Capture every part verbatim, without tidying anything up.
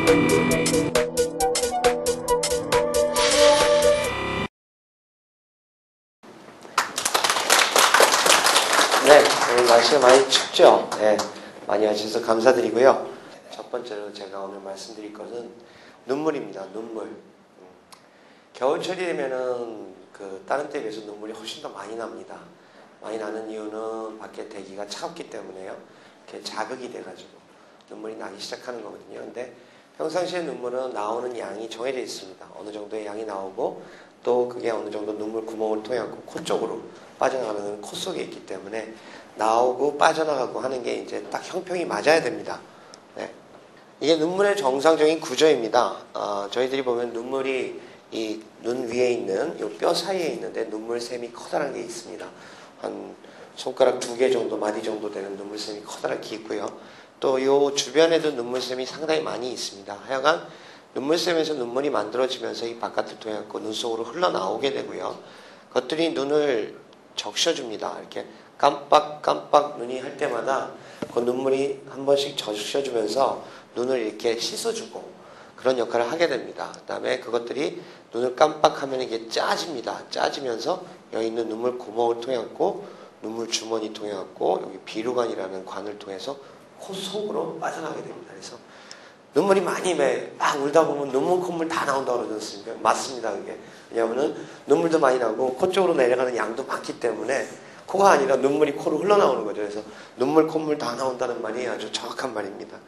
네, 오늘 날씨가 많이 춥죠? 네, 많이 와주셔서 감사드리고요. 첫 번째로 제가 오늘 말씀드릴 것은 눈물입니다. 눈물. 음, 겨울철이 되면은 그 다른 때에 비해서 눈물이 훨씬 더 많이 납니다. 많이 나는 이유는 밖에 대기가 차갑기 때문에요. 이렇게 자극이 돼가지고 눈물이 나기 시작하는 거거든요. 근데 평상시에 눈물은 나오는 양이 정해져 있습니다. 어느 정도의 양이 나오고 또 그게 어느 정도 눈물 구멍을 통해 코 쪽으로 빠져나가는 코 속에 있기 때문에 나오고 빠져나가고 하는 게 이제 딱 형평이 맞아야 됩니다. 네. 이게 눈물의 정상적인 구조입니다. 어, 저희들이 보면 눈물이 이 눈 위에 있는 이 뼈 사이에 있는데 눈물샘이 커다란 게 있습니다. 한 손가락 두 개 정도, 마디 정도 되는 눈물샘이 커다랗게 있고요. 또 이 주변에도 눈물샘이 상당히 많이 있습니다. 하여간 눈물샘에서 눈물이 만들어지면서 이 바깥을 통해 눈 속으로 흘러나오게 되고요. 그것들이 눈을 적셔줍니다. 이렇게 깜빡깜빡 눈이 할 때마다 그 눈물이 한 번씩 적셔주면서 눈을 이렇게 씻어주고 그런 역할을 하게 됩니다. 그 다음에 그것들이 눈을 깜빡하면 이게 짜집니다. 짜지면서 여기 있는 눈물 구멍을 통해 갖고 눈물 주머니 통해 갖고 여기 비루관이라는 관을 통해서 코 속으로 빠져나가게 됩니다. 그래서 눈물이 많이 막 울다 보면 눈물 콧물 다 나온다고 그러지 않습니까? 맞습니다. 그게. 왜냐하면 눈물도 많이 나고 코 쪽으로 내려가는 양도 많기 때문에 코가 아니라 눈물이 코로 흘러나오는 거죠. 그래서 눈물 콧물 다 나온다는 말이 아주 정확한 말입니다.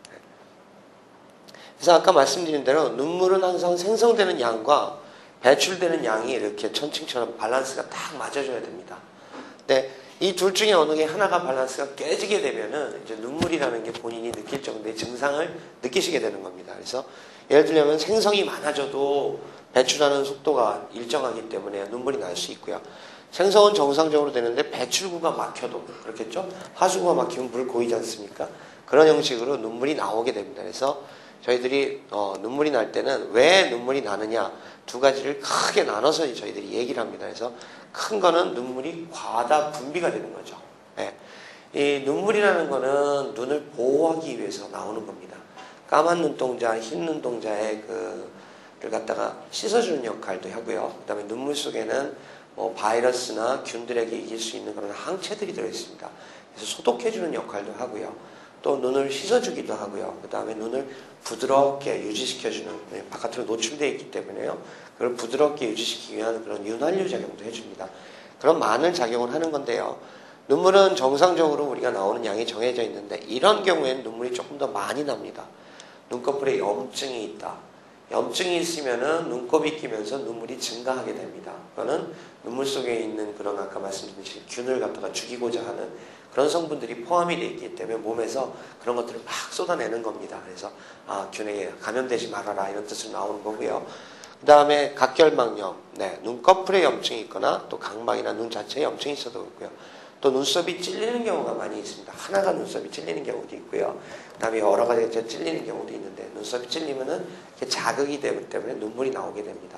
그래서 아까 말씀드린 대로 눈물은 항상 생성되는 양과 배출되는 양이 이렇게 천칭처럼 밸런스가 딱 맞아줘야 됩니다. 근데 이 둘 중에 어느 게 하나가 밸런스가 깨지게 되면은 이제 눈물이라는 게 본인이 느낄 정도의 증상을 느끼시게 되는 겁니다. 그래서 예를 들면 생성이 많아져도 배출하는 속도가 일정하기 때문에 눈물이 날 수 있고요. 생성은 정상적으로 되는데 배출구가 막혀도 그렇겠죠? 하수구가 막히면 물 고이지 않습니까? 그런 형식으로 눈물이 나오게 됩니다. 그래서 저희들이 어, 눈물이 날 때는 왜 눈물이 나느냐 두 가지를 크게 나눠서 저희들이 얘기를 합니다. 그래서 큰 거는 눈물이 과다 분비가 되는 거죠. 네. 이 눈물이라는 거는 눈을 보호하기 위해서 나오는 겁니다. 까만 눈동자, 흰 눈동자의 그를 갖다가 씻어주는 역할도 하고요. 그 다음에 눈물 속에는 뭐 바이러스나 균들에게 이길 수 있는 그런 항체들이 들어있습니다. 그래서 소독해주는 역할도 하고요. 또 눈을 씻어주기도 하고요. 그 다음에 눈을 부드럽게 유지시켜주는, 바깥으로 노출되어 있기 때문에요. 그걸 부드럽게 유지시키기 위한 그런 윤활유 작용도 해줍니다. 그런 많은 작용을 하는 건데요. 눈물은 정상적으로 우리가 나오는 양이 정해져 있는데 이런 경우에는 눈물이 조금 더 많이 납니다. 눈꺼풀에 염증이 있다. 염증이 있으면은 눈곱이 끼면서 눈물이 증가하게 됩니다. 그거는 눈물 속에 있는 그런 아까 말씀드린 균을 갖다가 죽이고자 하는 그런 성분들이 포함이 되어 있기 때문에 몸에서 그런 것들을 막 쏟아내는 겁니다. 그래서 아, 균에 감염되지 말아라 이런 뜻으로 나오는 거고요. 그 다음에 각결막염, 네, 눈꺼풀에 염증이 있거나 또 각막이나 눈 자체에 염증이 있어도 있고요. 또 눈썹이 찔리는 경우가 많이 있습니다. 하나가 눈썹이 찔리는 경우도 있고요. 그 다음에 여러 가지가 찔리는 경우도 있는데 눈썹이 찔리면은 자극이 되기 때문에 눈물이 나오게 됩니다.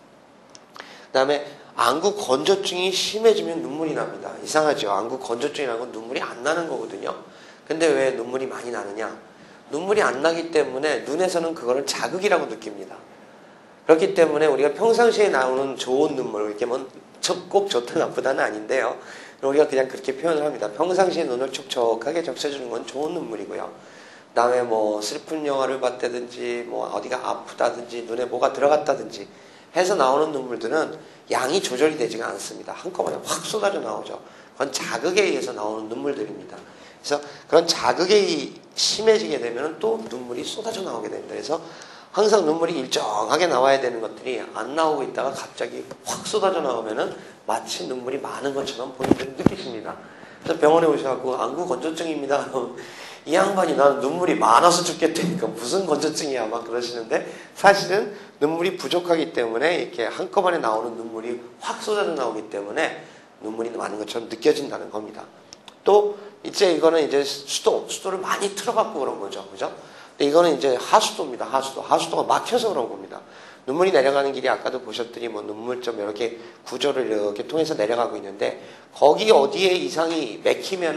그 다음에 안구 건조증이 심해지면 눈물이 납니다. 이상하죠? 안구 건조증이라는 건 눈물이 안 나는 거거든요. 근데 왜 눈물이 많이 나느냐? 눈물이 안 나기 때문에 눈에서는 그거를 자극이라고 느낍니다. 그렇기 때문에 우리가 평상시에 나오는 좋은 눈물, 이렇게 뭐 꼭 좋다 나쁘다는 아닌데요. 우리가 그냥 그렇게 표현을 합니다. 평상시에 눈을 촉촉하게 적셔주는 건 좋은 눈물이고요. 그 다음에 뭐 슬픈 영화를 봤다든지 뭐 어디가 아프다든지 눈에 뭐가 들어갔다든지 해서 나오는 눈물들은 양이 조절이 되지가 않습니다. 한꺼번에 확 쏟아져 나오죠. 그건 자극에 의해서 나오는 눈물들입니다. 그래서 그런 자극이 심해지게 되면 또 눈물이 쏟아져 나오게 됩니다. 그래서 항상 눈물이 일정하게 나와야 되는 것들이 안 나오고 있다가 갑자기 확 쏟아져 나오면은 마치 눈물이 많은 것처럼 본인들이 느끼십니다. 그래서 병원에 오셔갖고 안구 건조증입니다. 이 양반이 나는 눈물이 많아서 죽겠다니까 무슨 건조증이야 막 그러시는데 사실은 눈물이 부족하기 때문에 이렇게 한꺼번에 나오는 눈물이 확 쏟아져 나오기 때문에 눈물이 많은 것처럼 느껴진다는 겁니다. 또 이제 이거는 이제 수도, 수도를 많이 틀어갖고 그런 거죠. 그죠? 근데 이거는 이제 하수도입니다. 하수도. 하수도가 막혀서 그런 겁니다. 눈물이 내려가는 길이 아까도 보셨더니 뭐 눈물점 이렇게 구조를 이렇게 통해서 내려가고 있는데 거기 어디에 이상이 맥히면은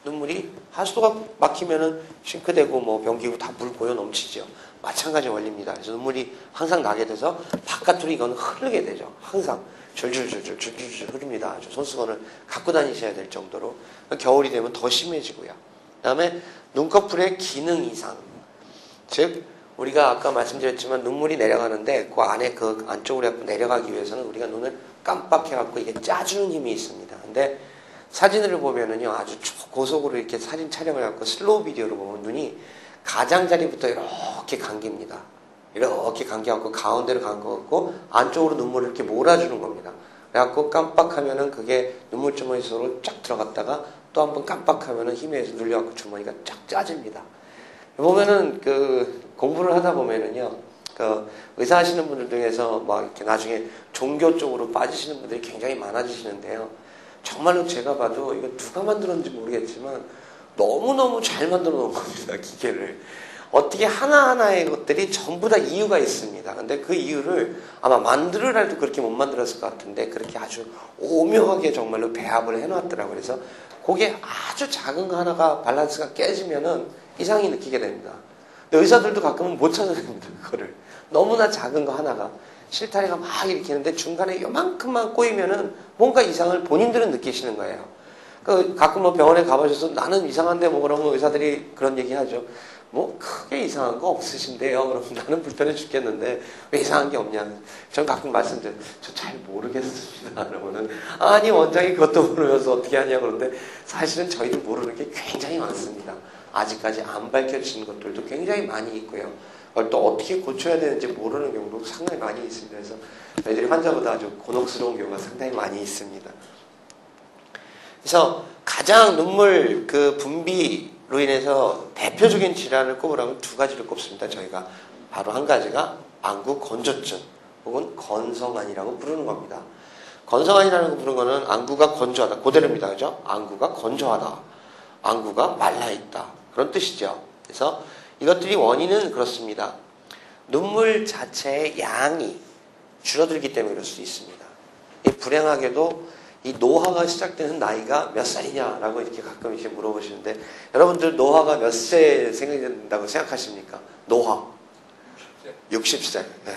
눈물이 하수도가 막히면은 싱크대고 뭐 변기고 다 물 고여 넘치죠. 마찬가지 원리입니다. 그래서 눈물이 항상 나게 돼서 바깥으로 이건 흐르게 되죠. 항상 줄줄줄줄 줄줄줄 흐릅니다. 아주 손수건을 갖고 다니셔야 될 정도로. 겨울이 되면 더 심해지고요. 그 다음에 눈꺼풀의 기능 이상. 즉 우리가 아까 말씀드렸지만 눈물이 내려가는데 그 안에 그 안쪽으로 내려가기 위해서는 우리가 눈을 깜빡해갖고 이게 짜주는 힘이 있습니다. 근데 사진을 보면은요 아주 고속으로 이렇게 사진 촬영을 해갖고 슬로우 비디오로 보면 눈이 가장자리부터 이렇게 감깁니다. 이렇게 감겨갖고 가운데로 감겨갖고 안쪽으로 눈물을 이렇게 몰아주는 겁니다. 그래갖고 깜빡하면은 그게 눈물주머니 속으로 쫙 들어갔다가 또 한 번 깜빡하면은 힘에 의해서 눌려갖고 주머니가 쫙 짜집니다. 보면은 그 공부를 하다 보면은요 그 의사 하시는 분들 중에서 막 이렇게 나중에 종교 쪽으로 빠지시는 분들이 굉장히 많아지시는데요. 정말로 제가 봐도 이거 누가 만들었는지 모르겠지만 너무너무 잘 만들어 놓은 겁니다. 기계를. 어떻게 하나하나의 것들이 전부 다 이유가 있습니다. 근데 그 이유를 아마 만들어라 해도 그렇게 못 만들었을 것 같은데 그렇게 아주 오묘하게 정말로 배합을 해놨더라고요. 그래서 그게 아주 작은 거 하나가 밸런스가 깨지면은 이상이 느끼게 됩니다. 근데 의사들도 가끔은 못 찾아냅니다. 그거를. 너무나 작은 거 하나가. 실타래가 막 일으키는데 중간에 요만큼만 꼬이면은 뭔가 이상을 본인들은 느끼시는 거예요. 그 가끔 뭐 병원에 가보셔서 나는 이상한데 뭐 그러면 의사들이 그런 얘기 하죠. 뭐 크게 이상한 거 없으신데요. 그러면 나는 불편해 죽겠는데 왜 이상한 게 없냐. 전 가끔 말씀드려요. 저 잘 모르겠습니다. 그러면은 아니 원장이 그것도 모르면서 어떻게 하냐 그러는데 사실은 저희도 모르는 게 굉장히 많습니다. 아직까지 안 밝혀진 것들도 굉장히 많이 있고요. 그걸 또 어떻게 고쳐야 되는지 모르는 경우도 상당히 많이 있습니다. 그래서 저희들이 환자보다 아주 곤혹스러운 경우가 상당히 많이 있습니다. 그래서 가장 눈물 그 분비로 인해서 대표적인 질환을 꼽으라면 두 가지를 꼽습니다. 저희가 바로 한 가지가 안구 건조증 혹은 건성안이라고 부르는 겁니다. 건성안이라는 거 부르는 거는 안구가 건조하다. 그대로입니다. 그죠? 안구가 건조하다. 안구가 말라있다. 그런 뜻이죠. 그래서 이것들이 원인은 그렇습니다. 눈물 자체의 양이 줄어들기 때문에 그럴 수 있습니다. 불행하게도 이 노화가 시작되는 나이가 몇 살이냐라고 이렇게 가끔 이렇게 물어보시는데 여러분들 노화가 몇 세에 생긴다고 생각하십니까? 노화 육십 세, 네.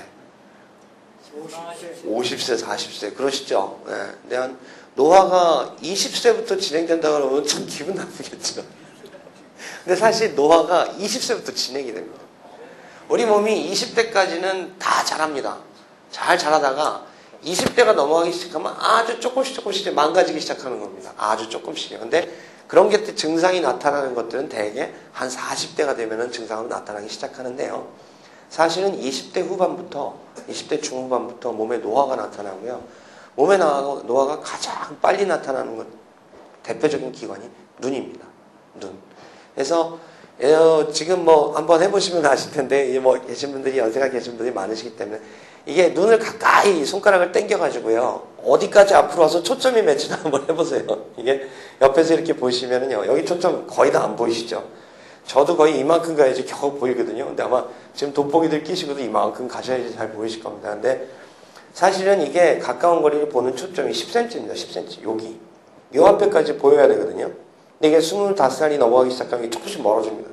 오십 세, 사십 세 그러시죠? 네. 근데 한 노화가 이십 세부터 진행된다 그러면 참 기분 나쁘겠죠. 근데 사실 노화가 이십 세부터 진행이 됩니다. 우리 몸이 이십 대까지는 다 자랍니다. 잘 자라다가 이십 대가 넘어가기 시작하면 아주 조금씩 조금씩 이제 망가지기 시작하는 겁니다. 아주 조금씩이요. 근데 그런 게 증상이 나타나는 것들은 대개 한 사십 대가 되면은 증상으로 나타나기 시작하는데요. 사실은 이십 대 후반부터, 이십 대 중후반부터 몸에 노화가 나타나고요. 몸에 노화가 가장 빨리 나타나는 것, 대표적인 기관이 눈입니다. 눈. 그래서 어, 지금 뭐 한번 해보시면 아실 텐데 뭐 계신 분들이 연세가 계신 분들이 많으시기 때문에 이게 눈을 가까이 손가락을 당겨가지고요 어디까지 앞으로 와서 초점이 맺히나 한번 해보세요. 이게 옆에서 이렇게 보시면은요 여기 초점 거의 다 안 보이시죠? 저도 거의 이만큼 가야지 겨우 보이거든요. 근데 아마 지금 돋보기들 끼시고도 이만큼 가셔야지 잘 보이실 겁니다. 근데 사실은 이게 가까운 거리를 보는 초점이 십 센티미터입니다. 십 센티미터. 여기. 요 앞에까지 보여야 되거든요. 근데 이게 스물다섯 살이 넘어가기 시작하면 조금씩 멀어집니다.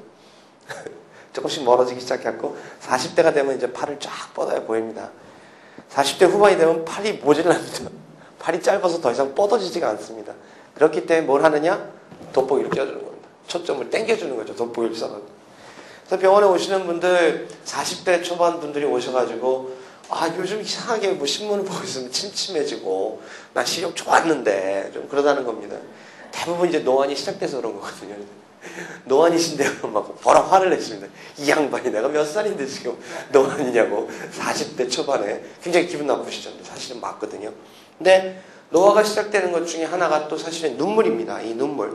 조금씩 멀어지기 시작했고 사십 대가 되면 이제 팔을 쫙 뻗어야 보입니다. 사십 대 후반이 되면 팔이 모질랍니다. 팔이 짧아서 더 이상 뻗어지지가 않습니다. 그렇기 때문에 뭘 하느냐? 돋보기를 껴주는 겁니다. 초점을 당겨주는 거죠. 돋보기를 써가지고. 그래서 병원에 오시는 분들 사십 대 초반 분들이 오셔가지고 아 요즘 이상하게 뭐 신문을 보고 있으면 침침해지고 나 시력 좋았는데 좀 그러다는 겁니다. 대부분 이제 노안이 시작돼서 그런 거거든요. 노안이신데요 막 뭐라 화를 내십니다. 이 양반이 내가 몇 살인데 지금 노안이냐고. 사십 대 초반에 굉장히 기분 나쁘시죠. 사실은 맞거든요. 근데 노화가 시작되는 것 중에 하나가 또 사실은 눈물입니다. 이 눈물.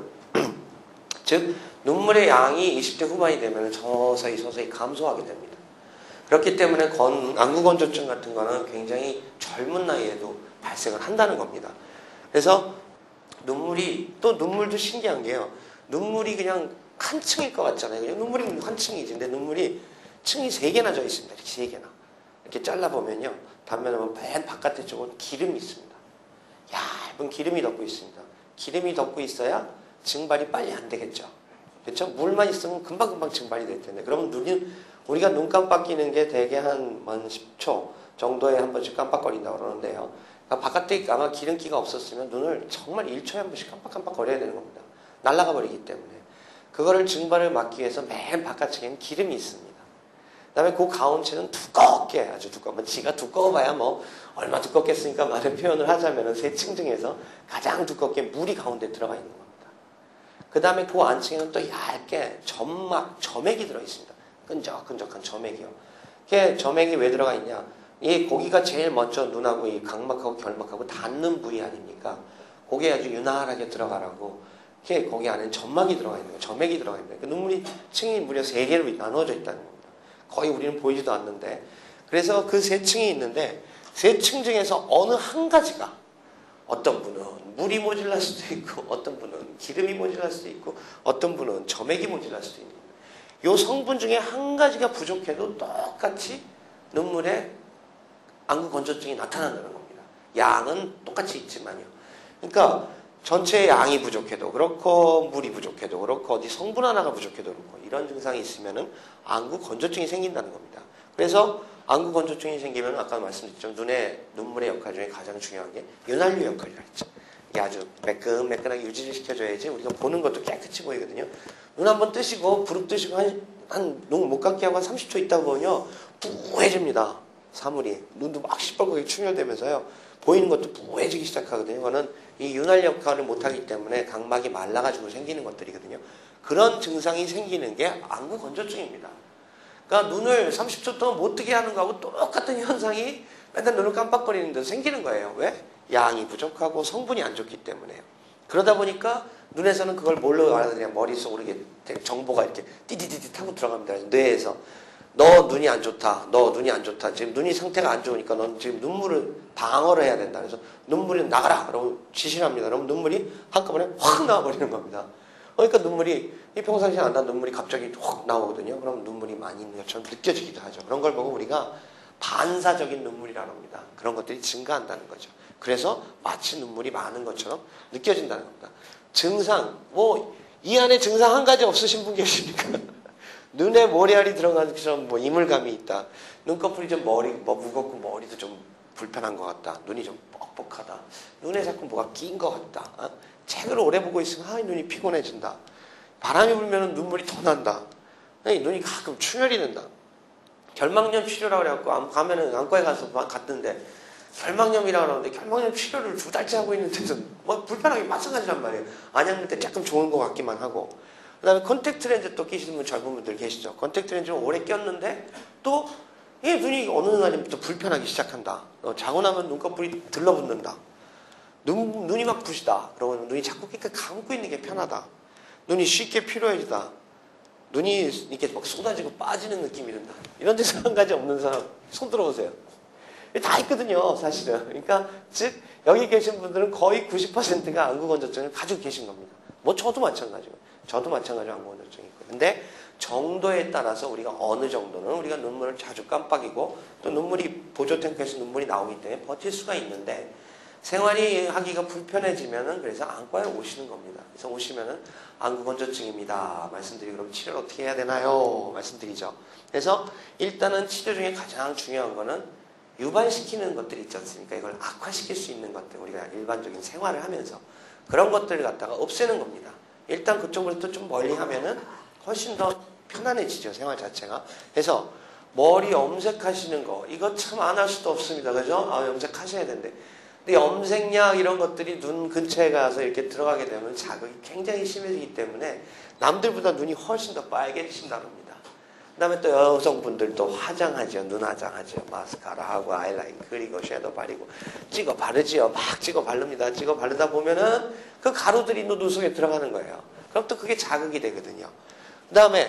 즉 눈물의 양이 이십 대 후반이 되면 서서히 서서히 감소하게 됩니다. 그렇기 때문에 건, 안구건조증 같은 거는 굉장히 젊은 나이에도 발생을 한다는 겁니다. 그래서 눈물이 또 눈물도 신기한 게요. 눈물이 그냥 한 층일 것 같잖아요. 그냥 눈물이 한 층이지. 근데 눈물이 층이 세 개나 져 있습니다. 이렇게 세 개나. 이렇게 잘라보면요. 단면에 보면 맨 바깥에 쪽은 기름이 있습니다. 얇은 기름이 덮고 있습니다. 기름이 덮고 있어야 증발이 빨리 안 되겠죠. 그렇죠? 물만 있으면 금방금방 증발이 될 텐데. 그러면 눈이, 우리가 눈 깜빡이는 게 대개 한, 한 십 초 정도에 한 번씩 깜빡거린다고 그러는데요. 그러니까 바깥에 아마 기름기가 없었으면 눈을 정말 일 초에 한 번씩 깜빡깜빡 거려야 되는 겁니다. 날아가 버리기 때문에. 그거를 증발을 막기 위해서 맨 바깥쪽에는 기름이 있습니다. 그 다음에 그 가운체는 두껍게, 아주 두꺼워. 지가 두꺼워봐야 뭐, 얼마 두껍겠으니까 많은 표현을 하자면 세 층 중에서 가장 두껍게 물이 가운데 들어가 있는 겁니다. 그 다음에 그 안층에는 또 얇게 점막, 점액이 들어있습니다. 끈적끈적한 점액이요. 이게 점액이 왜 들어가 있냐? 이 고기가 제일 먼저 눈하고 이 각막하고 결막하고 닿는 부위 아닙니까? 고기에 아주 유난하게 들어가라고. 이게 거기 안에는 점막이 들어가 있는 거예요. 점액이 들어가 있는 거예요. 그 눈물이 층이 무려 세 개로 나누어져 있다는 겁니다. 거의 우리는 보이지도 않는데. 그래서 그 세 층이 있는데 세 층 중에서 어느 한 가지가 어떤 분은 물이 모질랄 수도 있고 어떤 분은 기름이 모질랄 수도 있고 어떤 분은 점액이 모질랄 수도 있는 거예요. 이 성분 중에 한 가지가 부족해도 똑같이 눈물에 안구 건조증이 나타난다는 겁니다. 양은 똑같이 있지만요. 그러니까 전체 양이 부족해도 그렇고 물이 부족해도 그렇고 어디 성분 하나가 부족해도 그렇고 이런 증상이 있으면은 안구 건조증이 생긴다는 겁니다. 그래서 안구 건조증이 생기면 아까 말씀드렸죠. 눈의 눈물의 역할 중에 가장 중요한 게 윤활유 역할이라 했죠. 이게 아주 매끈매끈하게 유지를 시켜줘야지 우리가 보는 것도 깨끗이 보이거든요. 눈 한번 뜨시고 부릅 뜨시고 한, 한 눈 못 감게 하고 한 삼십 초 있다 보면요. 뿌해집니다. 사물이. 눈도 막 시뻘겋게 충혈되면서요. 보이는 것도 뿌해지기 시작하거든요. 그거는 이 윤활 역할을 못하기 때문에 각막이 말라가지고 생기는 것들이거든요. 그런 증상이 생기는 게 안구 건조증입니다. 그러니까 눈을 삼십 초 동안 못 뜨게 하는 거하고 똑같은 현상이 맨날 눈을 깜빡거리는 데서 생기는 거예요. 왜? 양이 부족하고 성분이 안 좋기 때문에요. 그러다 보니까 눈에서는 그걸 뭘로 알아들냐. 머릿속으로 이렇게 정보가 이렇게 띠디디디 타고 들어갑니다. 뇌에서 너 눈이 안 좋다. 너 눈이 안 좋다. 지금 눈이 상태가 안 좋으니까 넌 지금 눈물을 방어를 해야 된다. 그래서 눈물이 나가라. 그러고 지시를 합니다. 그러면 눈물이 한꺼번에 확 나와버리는 겁니다. 그러니까 눈물이 이 평상시에 안 나는 눈물이 갑자기 확 나오거든요. 그럼 눈물이 많이 있는 것처럼 느껴지기도 하죠. 그런 걸 보고 우리가 반사적인 눈물이라고 합니다. 그런 것들이 증가한다는 거죠. 그래서 마치 눈물이 많은 것처럼 느껴진다는 겁니다. 증상, 뭐 이 안에 증상 한 가지 없으신 분 계십니까? 눈에 모래알이 들어간 것처럼 뭐 이물감이 있다. 눈꺼풀이 좀 머리 뭐 무겁고 머리도 좀 불편한 것 같다. 눈이 좀 뻑뻑하다. 눈에 자꾸 뭐가 낀 것 같다. 어? 책을 오래 보고 있으면 아, 눈이 피곤해진다. 바람이 불면 눈물이 더 난다. 눈이 가끔 충혈이 된다. 결막염 치료라고 그래갖고 가면은 안과에 가서 갔는데 결막염이라고 그러는데 결막염 치료를 두 달째 하고 있는 데서 뭐 불편하게 마찬가지란 말이에요. 안약물 때 조금 좋은 것 같기만 하고. 그 다음에 컨택트 렌즈 또 끼시는 분 젊은 분들 계시죠. 컨택트 렌즈를 오래 꼈는데 또 이 눈이 어느 날부터 불편하기 시작한다. 어, 자고 나면 눈꺼풀이 들러붙는다. 눈, 눈이 막 부시다. 그러면 눈이 자꾸 이렇게 감고 있는 게 편하다. 눈이 쉽게 피로해지다. 눈이 이렇게 막 쏟아지고 빠지는 느낌이 든다. 이런 데서 한 가지 없는 사람 손 들어보세요. 다 있거든요, 사실은. 그러니까 즉 여기 계신 분들은 거의 구십 퍼센트가 안구 건조증을 가지고 계신 겁니다. 뭐 저도 마찬가지고, 저도 마찬가지로 안구 건조증이 있고. 근데 정도에 따라서 우리가 어느 정도는 우리가 눈물을 자주 깜빡이고 또 눈물이 보조 탱크에서 눈물이 나오기 때문에 버틸 수가 있는데 생활이 하기가 불편해지면은 그래서 안과에 오시는 겁니다. 그래서 오시면은 안구 건조증입니다. 말씀드리고 그럼 치료를 어떻게 해야 되나요? 말씀드리죠. 그래서 일단은 치료 중에 가장 중요한 거는 유발시키는 것들이 있지 않습니까? 이걸 악화시킬 수 있는 것들, 우리가 일반적인 생활을 하면서 그런 것들을 갖다가 없애는 겁니다. 일단 그쪽으로부터 좀 멀리 하면은 훨씬 더 편안해지죠, 생활 자체가. 그래서 머리 염색하시는 거, 이거 참 안 할 수도 없습니다. 그죠? 아, 염색하셔야 되는데. 근데 염색약 이런 것들이 눈 근처에 가서 이렇게 들어가게 되면 자극이 굉장히 심해지기 때문에 남들보다 눈이 훨씬 더 빨개지신다고 합니다. 그 다음에 또 여성분들도 화장하죠. 눈 화장하죠. 마스카라하고 아이라인 그리고 섀도우 바르고 찍어 바르지요. 막 찍어 바릅니다. 찍어 바르다 보면은 그 가루들이 눈 속에 들어가는 거예요. 그럼 또 그게 자극이 되거든요. 그 다음에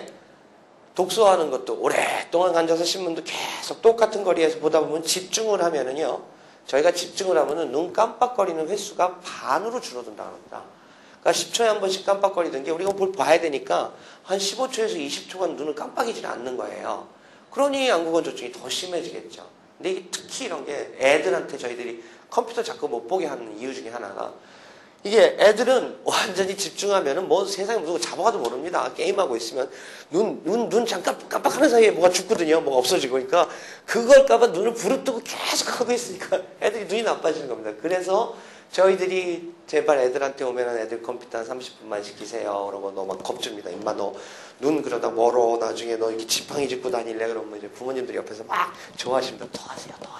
독서하는 것도 오랫동안 앉아서 신문도 계속 똑같은 거리에서 보다 보면 집중을 하면은요. 저희가 집중을 하면은 눈 깜빡거리는 횟수가 반으로 줄어든다고 합니다. 그러니까 십 초에 한 번씩 깜빡거리던 게 우리가 뭘 봐야 되니까 한 십오 초에서 이십 초간 눈을 깜빡이질 않는 거예요. 그러니 안구 건조증이 더 심해지겠죠. 근데 이게 특히 이런 게 애들한테 저희들이 컴퓨터 자꾸 못 보게 하는 이유 중에 하나가 이게 애들은 완전히 집중하면은 뭐 세상에 누구 잡아가도 모릅니다. 게임하고 있으면 눈, 눈, 눈 잠깐 깜빡하는 사이에 뭐가 죽거든요. 뭐가 없어지고. 그러니까 그걸까봐 눈을 부릅뜨고 계속 하고 있으니까 애들이 눈이 나빠지는 겁니다. 그래서 저희들이 제발 애들한테 오면은 애들 컴퓨터 한 삼십 분만 시키세요. 그러고 너 막 겁줍니다. 임마 너 눈 그러다 멀어. 나중에 너 이렇게 지팡이 짚고 다닐래? 그러면 이제 부모님들이 옆에서 막 좋아하십니다. 더 하세요, 더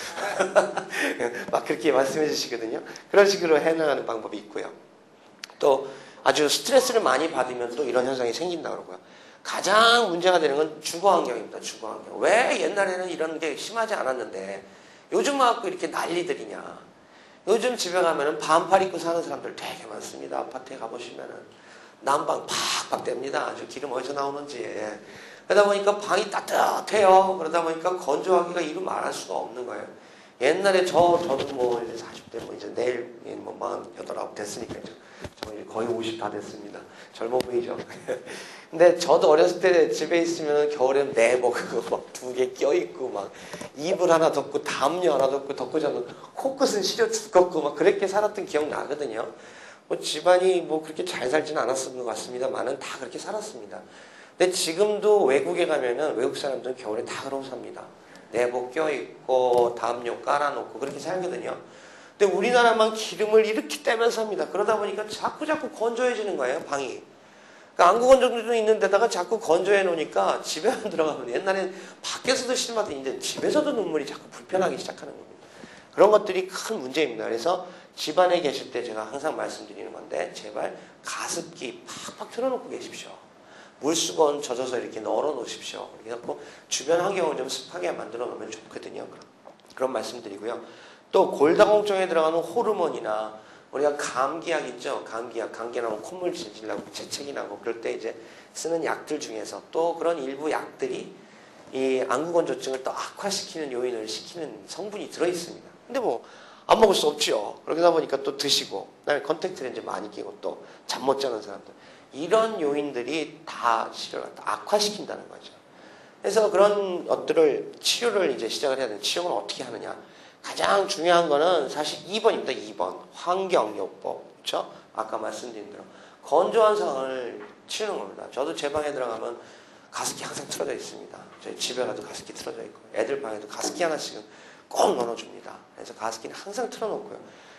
하세요. 막 그렇게 말씀해 주시거든요. 그런 식으로 해나가는 방법이 있고요. 또 아주 스트레스를 많이 받으면 또 이런 현상이 생긴다 그러고요. 가장 문제가 되는 건 주거 환경입니다. 주거 환경. 왜 옛날에는 이런 게 심하지 않았는데 요즘 와갖고 이렇게 난리들이냐. 요즘 집에 가면은 반팔 입고 사는 사람들 되게 많습니다. 아파트에 가보시면은 난방 팍팍 댑니다. 아주 기름 어디서 나오는지. 그러다 보니까 방이 따뜻해요. 그러다 보니까 건조하기가 이루 말할 수가 없는 거예요. 옛날에 저, 저도 뭐 이제 사십 대 뭐 이제 내일 뭐 마흔여덟, 아홉 됐으니까 이제 저 이제 거의 오십 다 됐습니다. 젊어 보이죠? 근데 저도 어렸을 때 집에 있으면 겨울엔 내복 그거 막 두 개 껴입고 막 이불 하나 덮고 담요 하나 덮고 덮고 자면 코끝은 시려 죽겠고 막 그렇게 살았던 기억 나거든요. 뭐 집안이 뭐 그렇게 잘 살지는 않았을 것 같습니다만은 다 그렇게 살았습니다. 근데 지금도 외국에 가면은 외국 사람들은 겨울에 다 그러고 삽니다. 내복 껴입고 담요 깔아놓고 그렇게 살거든요. 근데 우리나라만 기름을 이렇게 떼면서 합니다. 그러다 보니까 자꾸 자꾸 건조해지는 거예요, 방이. 그러니까 안구 건조도 있는 데다가 자꾸 건조해 놓으니까 집에만 들어가면 옛날엔 밖에서도 심하던 이제 집에서도 눈물이 자꾸 불편하기 시작하는 겁니다. 그런 것들이 큰 문제입니다. 그래서 집안에 계실 때 제가 항상 말씀드리는 건데 제발 가습기 팍팍 틀어놓고 계십시오. 물수건 젖어서 이렇게 널어 놓으십시오. 그래서 주변 환경을 좀 습하게 만들어 놓으면 좋거든요. 그런 말씀드리고요. 또 골다공증에 들어가는 호르몬이나 우리가 감기약 있죠. 감기약, 감기 나면 콧물 질질나고 재채기 나고 그럴 때 이제 쓰는 약들 중에서 또 그런 일부 약들이 이 안구건조증을 또 악화시키는 요인을 시키는 성분이 들어 있습니다. 근데 뭐 안 먹을 수 없지요. 그러다 보니까 또 드시고 그다음에 컨택트 렌즈 많이 끼고 또 잠 못 자는 사람들 이런 요인들이 다 치료를 악화시킨다는 거죠. 그래서 그런 것들을 치료를 이제 시작을 해야 되는 치료는 어떻게 하느냐. 가장 중요한 거는 사실 이 번입니다. 이 번 환경요법. 그렇죠? 아까 말씀드린 대로 건조한 상황을 치우는 겁니다. 저도 제 방에 들어가면 가습기 항상 틀어져 있습니다. 저희 집에 가도 가습기 틀어져 있고 애들 방에도 가습기 하나씩은 꼭 넣어줍니다. 그래서 가습기는 항상 틀어놓고요.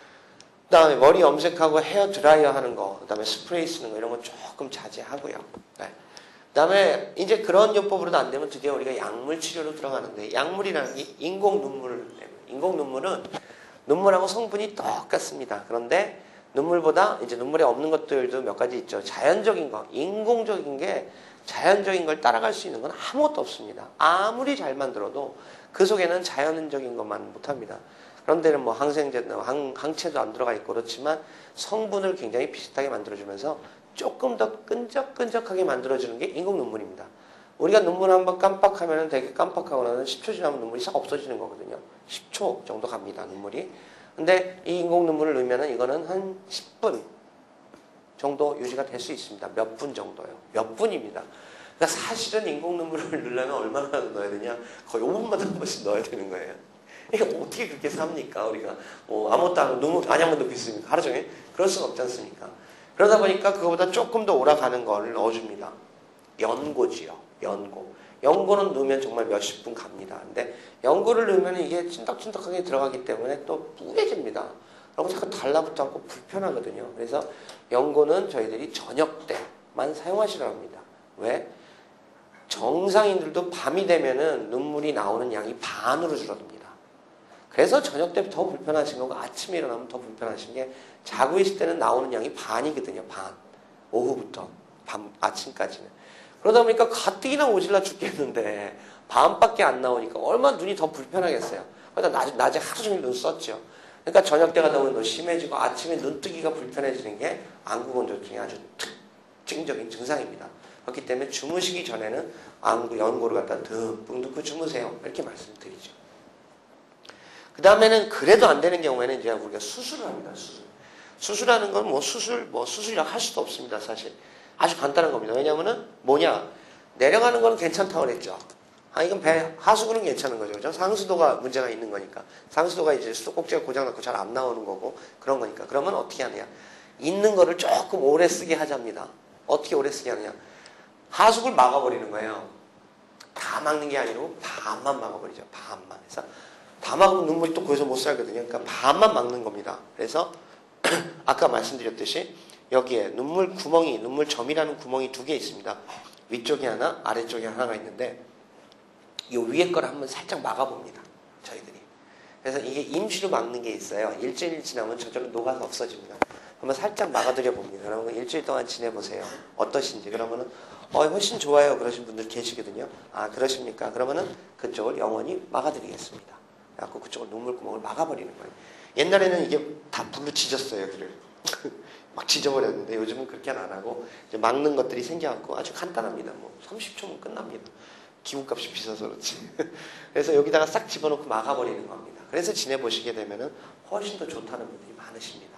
그 다음에 머리 염색하고 헤어 드라이어 하는 거, 그 다음에 스프레이 쓰는 거 이런 거 조금 자제하고요. 네. 그 다음에 이제 그런 요법으로도 안 되면 드디어 우리가 약물 치료로 들어가는데 약물이라는 게 인공 눈물을 인공 눈물은 눈물하고 성분이 똑같습니다. 그런데 눈물보다 이제 눈물에 없는 것들도 몇 가지 있죠. 자연적인 거, 인공적인 게 자연적인 걸 따라갈 수 있는 건 아무것도 없습니다. 아무리 잘 만들어도 그 속에는 자연적인 것만 못합니다. 그런 데는 뭐 항생제, 항, 항체도 안 들어가 있고 그렇지만 성분을 굉장히 비슷하게 만들어주면서 조금 더 끈적끈적하게 만들어주는 게 인공 눈물입니다. 우리가 눈물 한번 깜빡하면 되게 깜빡하고 나면 십 초 지나면 눈물이 싹 없어지는 거거든요. 십 초 정도 갑니다, 눈물이. 근데 이 인공 눈물을 넣으면 이거는 한 십 분 정도 유지가 될 수 있습니다. 몇 분 정도요. 몇 분입니다. 그러니까 사실은 인공 눈물을 넣으려면 얼마나 넣어야 되냐? 거의 오 분마다 한 번씩 넣어야 되는 거예요. 이게 어떻게 그렇게 삽니까? 우리가 뭐 아무것도 안 하고 눈물 안약만 넣고 있습니까? 하루 종일? 그럴 수가 없지 않습니까? 그러다 보니까 그거보다 조금 더 오락가는 거를 넣어줍니다. 연고지요. 연고. 연고는 넣으면 정말 몇십 분 갑니다. 근데 연고를 넣으면 이게 찐덕찐덕하게 들어가기 때문에 또 뿌얘집니다. 그리고 자꾸 달라붙어 갖고 불편하거든요. 그래서 연고는 저희들이 저녁 때만 사용하시라고 합니다. 왜? 정상인들도 밤이 되면은 눈물이 나오는 양이 반으로 줄어듭니다. 그래서 저녁 때 더 불편하신 거고 아침에 일어나면 더 불편하신 게 자고 있을 때는 나오는 양이 반이거든요. 반. 오후부터 밤 아침까지는. 그러다 보니까 가뜩이나 오질러 죽겠는데 밤밖에 안 나오니까 얼마나 눈이 더 불편하겠어요. 그러다 낮에, 낮에 하루 종일 눈 썼죠. 그러니까 저녁 때가 되면 더 심해지고 아침에 눈뜨기가 불편해지는 게 안구건조증의 아주 특징적인 증상입니다. 그렇기 때문에 주무시기 전에는 안구 연고를 갖다 듬뿍 넣고 주무세요. 이렇게 말씀드리죠. 그 다음에는 그래도 안 되는 경우에는 이제 우리가 수술을 합니다. 수술. 수술하는 건 뭐 수술, 뭐 수술이라고 할 수도 없습니다. 사실. 아주 간단한 겁니다. 왜냐면은 뭐냐? 내려가는 건 괜찮다고 그랬죠. 아, 이건 배, 하수구는 괜찮은 거죠. 그죠? 상수도가 문제가 있는 거니까. 상수도가 이제 수도꼭지가 고장났고 잘 안 나오는 거고, 그런 거니까. 그러면 어떻게 하느냐. 있는 거를 조금 오래 쓰게 하자입니다. 어떻게 오래 쓰게 하느냐. 하수구를 막아버리는 거예요. 다 막는 게 아니고, 반만 막아버리죠. 반만. 그래서, 다 막으면 눈물이 또 거기서 못 살거든요. 그러니까 반만 막는 겁니다. 그래서, 아까 말씀드렸듯이, 여기에 눈물 구멍이, 눈물 점이라는 구멍이 두 개 있습니다. 위쪽에 하나, 아래쪽에 하나가 있는데, 이 위에 거를 한번 살짝 막아봅니다. 저희들이. 그래서 이게 임시로 막는 게 있어요. 일주일 지나면 저절로 녹아서 없어집니다. 한번 살짝 막아드려 봅니다. 그러면 일주일 동안 지내보세요. 어떠신지. 그러면은, 어, 훨씬 좋아요. 그러신 분들 계시거든요. 아, 그러십니까? 그러면은 그쪽을 영원히 막아드리겠습니다. 그래갖고 그쪽을 눈물구멍을 막아버리는 거예요. 옛날에는 이게 다 불로 지졌어요, 여기를. 막 지져버렸는데 요즘은 그렇게 안 하고 이제 막는 것들이 생겨갖고 아주 간단합니다. 뭐 삼십 초면 끝납니다. 기름값이 비싸서 그렇지. 그래서 여기다가 싹 집어넣고 막아버리는 겁니다. 그래서 지내보시게 되면은 훨씬 더 좋다는 분들이 많으십니다.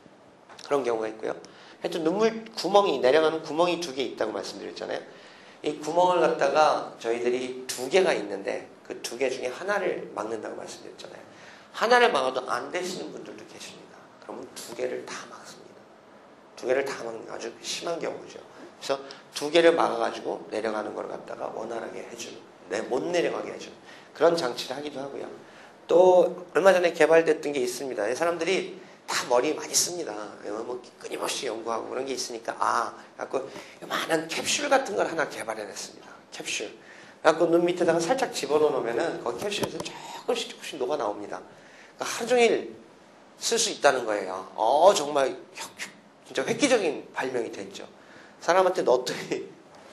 그런 경우가 있고요. 하여튼 눈물 구멍이, 내려가는 구멍이 두 개 있다고 말씀드렸잖아요. 이 구멍을 갖다가 저희들이 두 개가 있는데 그 두 개 중에 하나를 막는다고 말씀드렸잖아요. 하나를 막아도 안 되시는 분들도 계십니다. 그러면 두 개를 다 막습니다. 두 개를 다 막는 아주 심한 경우죠. 그래서 두 개를 막아가지고 내려가는 걸 갖다가 원활하게 해주는, 네, 못 내려가게 해주는 그런 장치를 하기도 하고요. 또 얼마 전에 개발됐던 게 있습니다. 사람들이 다 머리 많이 씁니다. 뭐 끊임없이 연구하고 그런 게 있으니까 아, 갖고 많은 캡슐 같은 걸 하나 개발해냈습니다. 캡슐. 갖고 눈 밑에다가 살짝 집어넣으면은 거기 캡슐에서 조금씩 조금씩 녹아 나옵니다. 그러니까 하루 종일 쓸 수 있다는 거예요. 어, 정말 진짜 획기적인 발명이 됐죠. 사람한테 넣었더니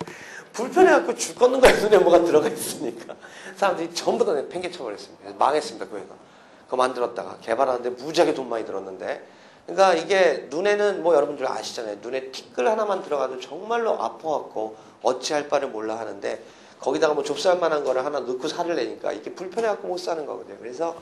불편해갖고 줄 걷는 거에 눈에 뭐가 들어가 있으니까 사람들이 전부 다 팽개쳐버렸습니다. 그래서 망했습니다. 그거가. 그거 만들었다가 개발하는데 무지하게 돈 많이 들었는데, 그러니까 이게 눈에는 뭐 여러분들 아시잖아요. 눈에 티끌 하나만 들어가도 정말로 아파갖고 어찌할 바를 몰라 하는데 거기다가 뭐 좁쌀 만한 거를 하나 넣고 살을 내니까 이게 불편해갖고 못 사는 거거든요. 그래서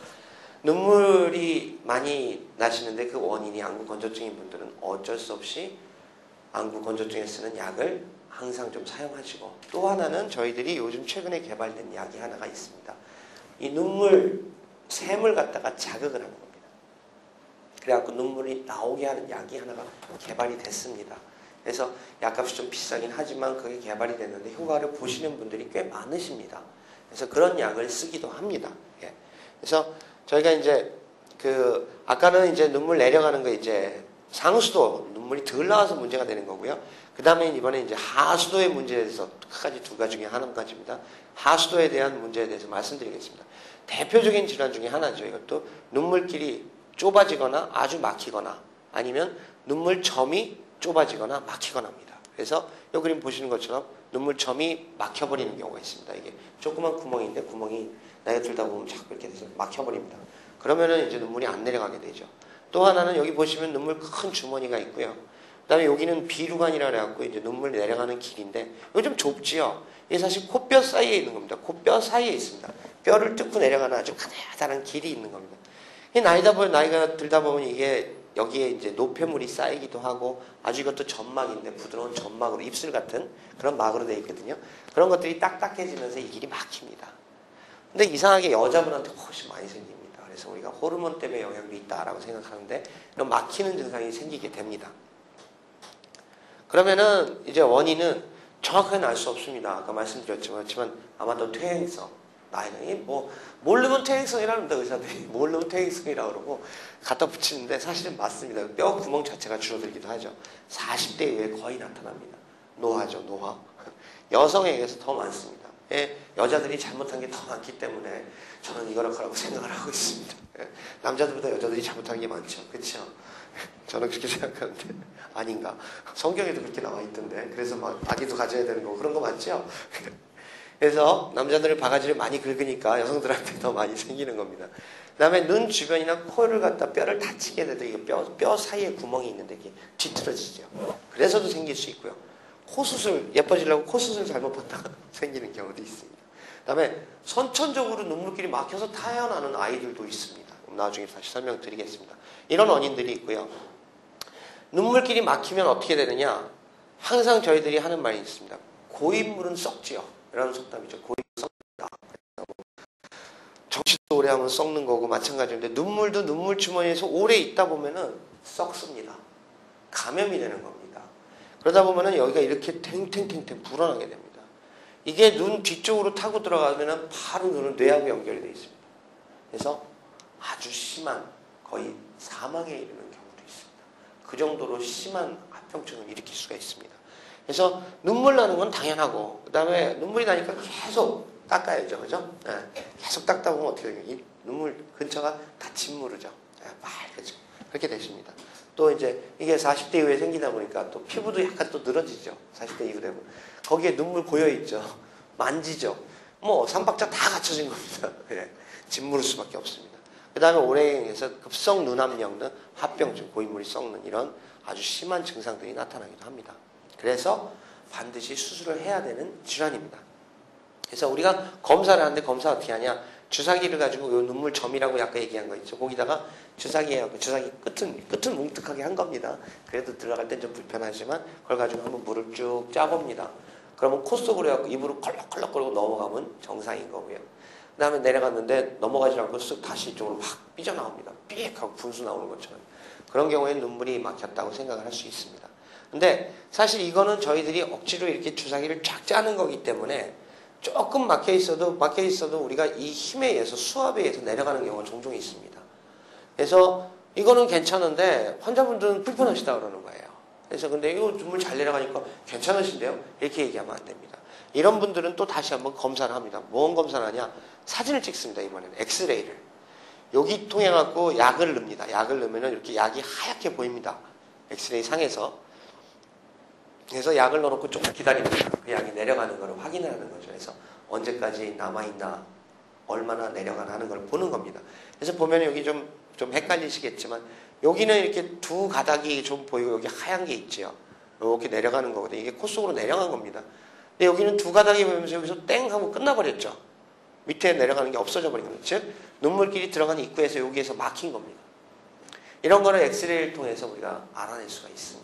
눈물이 많이 나시는데 그 원인이 안구 건조증인 분들은 어쩔 수 없이 안구 건조증에 쓰는 약을 항상 좀 사용하시고, 또 하나는 저희들이 요즘 최근에 개발된 약이 하나가 있습니다. 이 눈물 샘을 갖다가 자극을 하는 겁니다. 그래갖고 눈물이 나오게 하는 약이 하나가 개발이 됐습니다. 그래서 약값이 좀 비싸긴 하지만 그게 개발이 됐는데 효과를 보시는 분들이 꽤 많으십니다. 그래서 그런 약을 쓰기도 합니다. 예. 그래서 저희가 이제 그 아까는 이제 눈물 내려가는 거 이제 상수도 눈물이 덜 나와서 문제가 되는 거고요. 그 다음에 이번에 이제 하수도의 문제에 대해서 크게 두 가지 중에 한 가지입니다. 하수도에 대한 문제에 대해서 말씀드리겠습니다. 대표적인 질환 중에 하나죠. 이것도 눈물길이 좁아지거나 아주 막히거나 아니면 눈물점이 좁아지거나 막히거나 합니다. 그래서 이 그림 보시는 것처럼 눈물점이 막혀버리는 경우가 있습니다. 이게 조그만 구멍인데 구멍이 나이가 들다 보면 자꾸 이렇게 돼서 막혀버립니다. 그러면은 이제 눈물이 안 내려가게 되죠. 또 하나는 여기 보시면 눈물 큰 주머니가 있고요. 그 다음에 여기는 비루관이라 그래갖고 이제 눈물 내려가는 길인데 이거 좀 좁지요. 이게 사실 코뼈 사이에 있는 겁니다. 코뼈 사이에 있습니다. 뼈를 뚫고 내려가는 아주 가느다란 길이 있는 겁니다. 이 나이다 보면 나이가 들다 보면 이게 여기에 이제 노폐물이 쌓이기도 하고 아주 이것도 점막인데 부드러운 점막으로 입술 같은 그런 막으로 되어 있거든요. 그런 것들이 딱딱해지면서 이 길이 막힙니다. 근데 이상하게 여자분한테 훨씬 많이 생깁니다. 그래서 우리가 호르몬 때문에 영향도 있다라고 생각하는데 이런 막히는 증상이 생기게 됩니다. 그러면은 이제 원인은 정확하게는 알 수 없습니다. 아까 말씀드렸지만 아마도 퇴행성, 나이는 뭐 모르면 퇴행성이라는데 의사들이 모르면 퇴행성이라고 그러고 갖다 붙이는데 사실은 맞습니다. 뼈 구멍 자체가 줄어들기도 하죠. 사십 대 이후에 거의 나타납니다. 노화죠, 노화. 여성에게서 더 많습니다. 예, 여자들이 잘못한 게 더 많기 때문에 저는 이거라 거라고 생각을 하고 있습니다. 예, 남자들보다 여자들이 잘못한 게 많죠. 그렇죠? 저는 그렇게 생각하는데 아닌가? 성경에도 그렇게 나와 있던데 그래서 막 아기도 가져야 되는 거 그런 거 맞죠? 그래서 남자들은 바가지를 많이 긁으니까 여성들한테 더 많이 생기는 겁니다. 그 다음에 눈 주변이나 코를 갖다 뼈를 다치게 돼도 이거 뼈, 뼈 사이에 구멍이 있는데 이게 뒤틀어지죠. 그래서도 생길 수 있고요. 코 수술, 예뻐지려고 코 수술 잘못 받다가 생기는 경우도 있습니다. 그 다음에 선천적으로 눈물길이 막혀서 타연하는 아이들도 있습니다. 나중에 다시 설명드리겠습니다. 이런 원인들이 있고요. 눈물길이 막히면 어떻게 되느냐? 항상 저희들이 하는 말이 있습니다. 고인물은 썩지요. 이런 속담이죠. 고인물은 썩다. 오래 하면 썩는 거고 마찬가지인데 눈물도 눈물 주머니에서 오래 있다 보면은 썩습니다. 감염이 되는 겁니다. 그러다 보면은 여기가 이렇게 탱탱탱탱 불어나게 됩니다. 이게 눈 뒤쪽으로 타고 들어가면은 바로 눈은 뇌하고 연결이 되어 있습니다. 그래서 아주 심한 거의 사망에 이르는 경우도 있습니다. 그 정도로 심한 합병증을 일으킬 수가 있습니다. 그래서 눈물 나는 건 당연하고 그 다음에 눈물이 나니까 계속 닦아야죠. 그죠? 네. 계속 닦다 보면 어떻게 돼요? 이 눈물 근처가 다 짓무르죠. 네, 빨개져. 그렇게 되십니다. 또 이제 이게 사십 대 이후에 생기다 보니까 또 피부도 약간 또 늘어지죠. 사십 대 이후 되면. 거기에 눈물 고여있죠. 만지죠. 뭐 삼박자 다 갖춰진 겁니다. 네. 짓무를 수밖에 없습니다. 그 다음에 오래행에서 급성 눈압령 등 합병증, 고인물이 썩는 이런 아주 심한 증상들이 나타나기도 합니다. 그래서 반드시 수술을 해야 되는 질환입니다. 그래서 우리가 검사를 하는데 검사 어떻게 하냐? 주사기를 가지고 요 눈물 점이라고 아까 얘기한 거 있죠. 거기다가 주사기에 주사기 끝은 끝은 뭉툭하게 한 겁니다. 그래도 들어갈 땐 좀 불편하지만 그걸 가지고 한번 물을 쭉 짜봅니다. 그러면 코 속으로 해갖고 입으로 컬럭컬럭거리고 넘어가면 정상인 거고요. 그 다음에 내려갔는데 넘어가지 않고 쓱 다시 이쪽으로 확 삐져나옵니다. 삐익 하고 분수 나오는 것처럼. 그런 경우에는 눈물이 막혔다고 생각을 할 수 있습니다. 근데 사실 이거는 저희들이 억지로 이렇게 주사기를 쫙 짜는 거기 때문에 조금 막혀 있어도 막혀 있어도 우리가 이 힘에 의해서 수압에 의해서 내려가는 경우가 종종 있습니다. 그래서 이거는 괜찮은데 환자분들은 불편하시다 그러는 거예요. 그래서 근데 이거 눈물 잘 내려가니까 괜찮으신데요? 이렇게 얘기하면 안 됩니다. 이런 분들은 또 다시 한번 검사를 합니다. 뭔 검사를 하냐? 사진을 찍습니다. 이번에는 엑스레이를. 여기 통해 갖고 약을 넣습니다. 약을 넣으면 이렇게 약이 하얗게 보입니다. 엑스레이 상에서. 그래서 약을 넣어놓고 조금 기다립니다. 그 약이 내려가는 걸 확인을 하는 거죠. 그래서 언제까지 남아있나, 얼마나 내려가나 하는 걸 보는 겁니다. 그래서 보면 여기 좀, 좀 헷갈리시겠지만, 여기는 이렇게 두 가닥이 좀 보이고, 여기 하얀 게 있죠. 이렇게 내려가는 거거든요. 이게 코 속으로 내려간 겁니다. 근데 여기는 두 가닥이 보이면서 여기서 땡 하고 끝나버렸죠. 밑에 내려가는 게 없어져 버린 겁니다. 즉, 눈물길이 들어가는 입구에서 여기에서 막힌 겁니다. 이런 거를 엑스레이를 통해서 우리가 알아낼 수가 있습니다.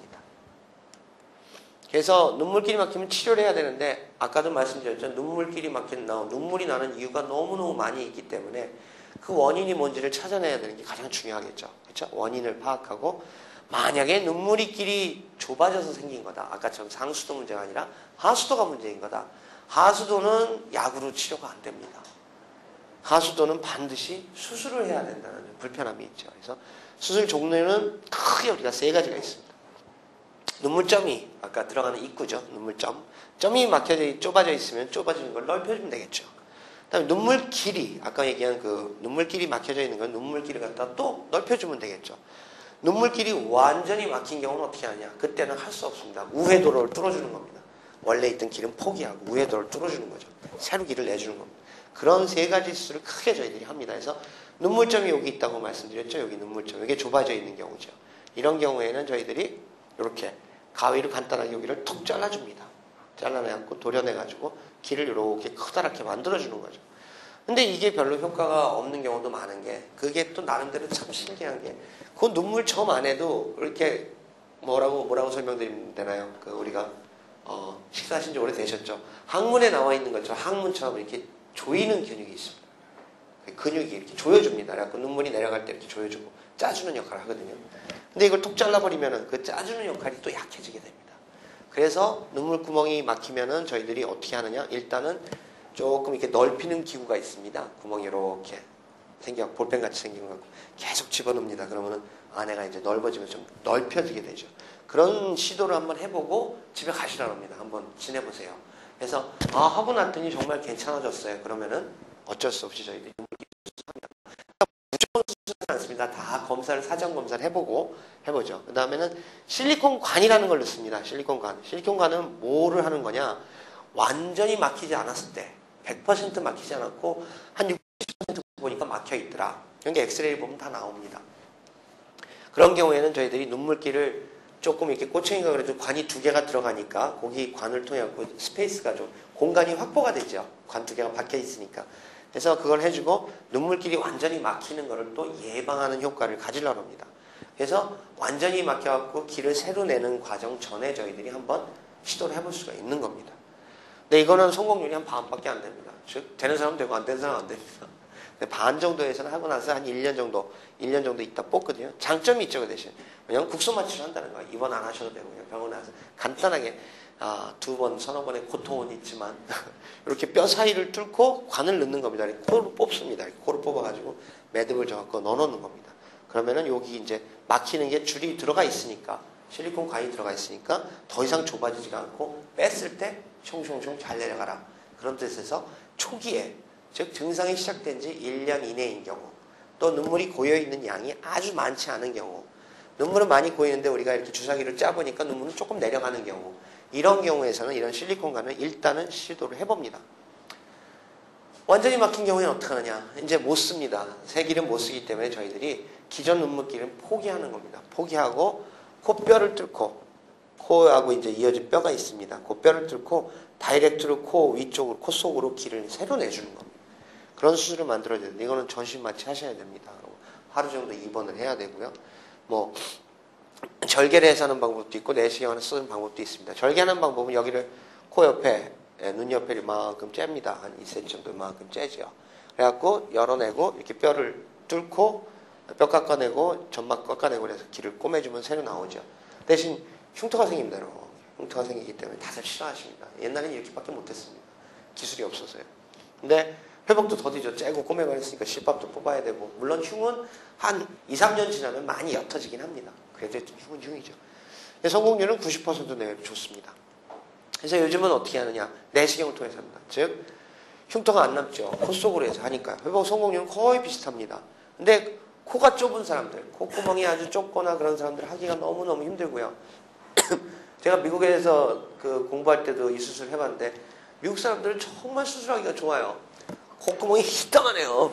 그래서 눈물길이 막히면 치료를 해야 되는데 아까도 말씀드렸죠. 눈물길이 막힌다. 눈물이 나는 이유가 너무너무 많이 있기 때문에 그 원인이 뭔지를 찾아내야 되는 게 가장 중요하겠죠. 그렇죠? 원인을 파악하고 만약에 눈물이 길이 좁아져서 생긴 거다. 아까처럼 상수도 문제가 아니라 하수도가 문제인 거다. 하수도는 약으로 치료가 안 됩니다. 하수도는 반드시 수술을 해야 된다는 불편함이 있죠. 그래서 수술 종류는 크게 우리가 세 가지가 있습니다. 눈물점이 아까 들어가는 입구죠. 눈물점. 점이 막혀져 좁아져 있으면 좁아지는 걸 넓혀주면 되겠죠. 그다음에 눈물 길이 아까 얘기한 그 눈물 길이 막혀져 있는 건 눈물 길을 갖다 또 넓혀주면 되겠죠. 눈물 길이 완전히 막힌 경우는 어떻게 하냐? 그때는 할 수 없습니다. 우회도로를 뚫어주는 겁니다. 원래 있던 길은 포기하고 우회도로를 뚫어주는 거죠. 새로 길을 내주는 겁니다. 그런 세 가지 수술을 크게 저희들이 합니다. 그래서 눈물점이 여기 있다고 말씀드렸죠. 여기 눈물점. 이게 좁아져 있는 경우죠. 이런 경우에는 저희들이 이렇게 가위로 간단하게 여기를 톡 잘라줍니다. 잘라내갖고 도려내가지고 길을 이렇게 커다랗게 만들어주는 거죠. 근데 이게 별로 효과가 없는 경우도 많은 게 그게 또 나름대로 참 신기한 게 그 눈물점 안에도 이렇게 뭐라고 뭐라고 설명드리면 되나요? 그 우리가 어, 식사하신 지 오래되셨죠? 항문에 나와 있는 것처럼 항문처럼 이렇게 조이는 근육이 있습니다. 그 근육이 이렇게 조여줍니다. 그래갖고 눈물이 내려갈 때 이렇게 조여주고 짜주는 역할을 하거든요. 근데 이걸 톡 잘라버리면은 그 짜주는 역할이 또 약해지게 됩니다. 그래서 눈물구멍이 막히면은 저희들이 어떻게 하느냐? 일단은 조금 이렇게 넓히는 기구가 있습니다. 구멍이 이렇게 생겨, 볼펜같이 생긴 거 계속 집어넣습니다. 그러면은 안에가 이제 넓어지면 좀 넓혀지게 되죠. 그런 시도를 한번 해보고 집에 가시라고 합니다. 한번 지내보세요. 그래서 아 하고 났더니 정말 괜찮아졌어요. 그러면은 어쩔 수 없이 저희들이 눈물기 수술합니다. 무조건 수술은 않습니다. 다 검사를 사전 검사를 해보고 해보죠. 그 다음에는 실리콘 관이라는 걸 넣습니다. 실리콘 관. 실리콘 관은 뭐를 하는 거냐? 완전히 막히지 않았을 때 백 퍼센트 막히지 않았고 한 육십 퍼센트 보니까 막혀 있더라. 이런 게 엑스레이를 보면 다 나옵니다. 그런 경우에는 저희들이 눈물길을 조금 이렇게 꼬챙이가 그래도 관이 두 개가 들어가니까 거기 관을 통해 갖고 스페이스가 좀 공간이 확보가 되죠. 관 두 개가 박혀 있으니까. 그래서 그걸 해주고 눈물길이 완전히 막히는 것을 또 예방하는 효과를 가지려고 합니다. 그래서 완전히 막혀갖고 길을 새로 내는 과정 전에 저희들이 한번 시도를 해볼 수가 있는 겁니다. 근데 이거는 성공률이 한 반밖에 안 됩니다. 즉 되는 사람 되고 안 되는 사람 안 됩니다. 반 정도에서는 하고 나서 한 일 년 정도, 일 년 정도 있다 뽑거든요. 장점이 있죠, 그 대신. 왜냐면 국소 마취를 한다는 거예요. 입원 안 하셔도 되고요. 병원에 와서 간단하게 아, 두 번, 서너 번의 고통은 있지만 이렇게 뼈 사이를 뚫고 관을 넣는 겁니다. 코로 뽑습니다. 코로 뽑아가지고 매듭을 져갖고 넣어놓는 겁니다. 그러면은 여기 이제 막히는 게 줄이 들어가 있으니까 실리콘 관이 들어가 있으니까 더 이상 좁아지지가 않고 뺐을 때 숑숑숑 잘 내려가라. 그런 뜻에서 초기에 즉 증상이 시작된 지 일 년 이내인 경우 또 눈물이 고여있는 양이 아주 많지 않은 경우 눈물은 많이 고이는데 우리가 이렇게 주사기를 짜보니까 눈물은 조금 내려가는 경우 이런 경우에서는 이런 실리콘관을 일단은 시도를 해봅니다. 완전히 막힌 경우에는 어떻게 하느냐. 이제 못 씁니다. 세기를 못 쓰기 때문에 저희들이 기존 눈물기를 포기하는 겁니다. 포기하고 코뼈를 뚫고 코하고 이제 이어진 뼈가 있습니다. 그 뼈를 뚫고 다이렉트로 코 위쪽으로 코 속으로 기를 새로 내주는 겁니다. 그런 수술을 만들어야 되는데 이거는 전신 마취 하셔야 됩니다. 하루 정도 입원을 해야 되고요. 뭐 절개를 해서 하는 방법도 있고 내시경을 쓰는 방법도 있습니다. 절개하는 방법은 여기를 코 옆에 눈 옆에 이만큼 잽니다. 한 이 센티미터 정도 이만큼 째죠. 그래갖고 열어내고 이렇게 뼈를 뚫고 뼈 깎아내고 점막 깎아내고 그래서 기를 꼬매주면 새로 나오죠. 대신 흉터가 생깁니다. 흉터가 생기기 때문에 다들 싫어하십니다. 옛날에는 이렇게밖에 못했습니다. 기술이 없어서요. 근데 회복도 더디죠. 째고 꼬매고 했으니까 실밥도 뽑아야 되고 물론 흉은 한 이, 삼 년 지나면 많이 옅어지긴 합니다. 그래도 흉은 흉이죠. 근데 성공률은 구십 퍼센트 내외로 좋습니다. 그래서 요즘은 어떻게 하느냐. 내시경을 통해서 합니다. 즉 흉터가 안 남죠. 코 속으로 해서 하니까 회복 성공률은 거의 비슷합니다. 근데 코가 좁은 사람들, 콧구멍이 아주 좁거나 그런 사람들 하기가 너무너무 힘들고요. 제가 미국에서 그 공부할 때도 이 수술 해봤는데 미국 사람들은 정말 수술하기가 좋아요. 콧구멍이 희덩하네요.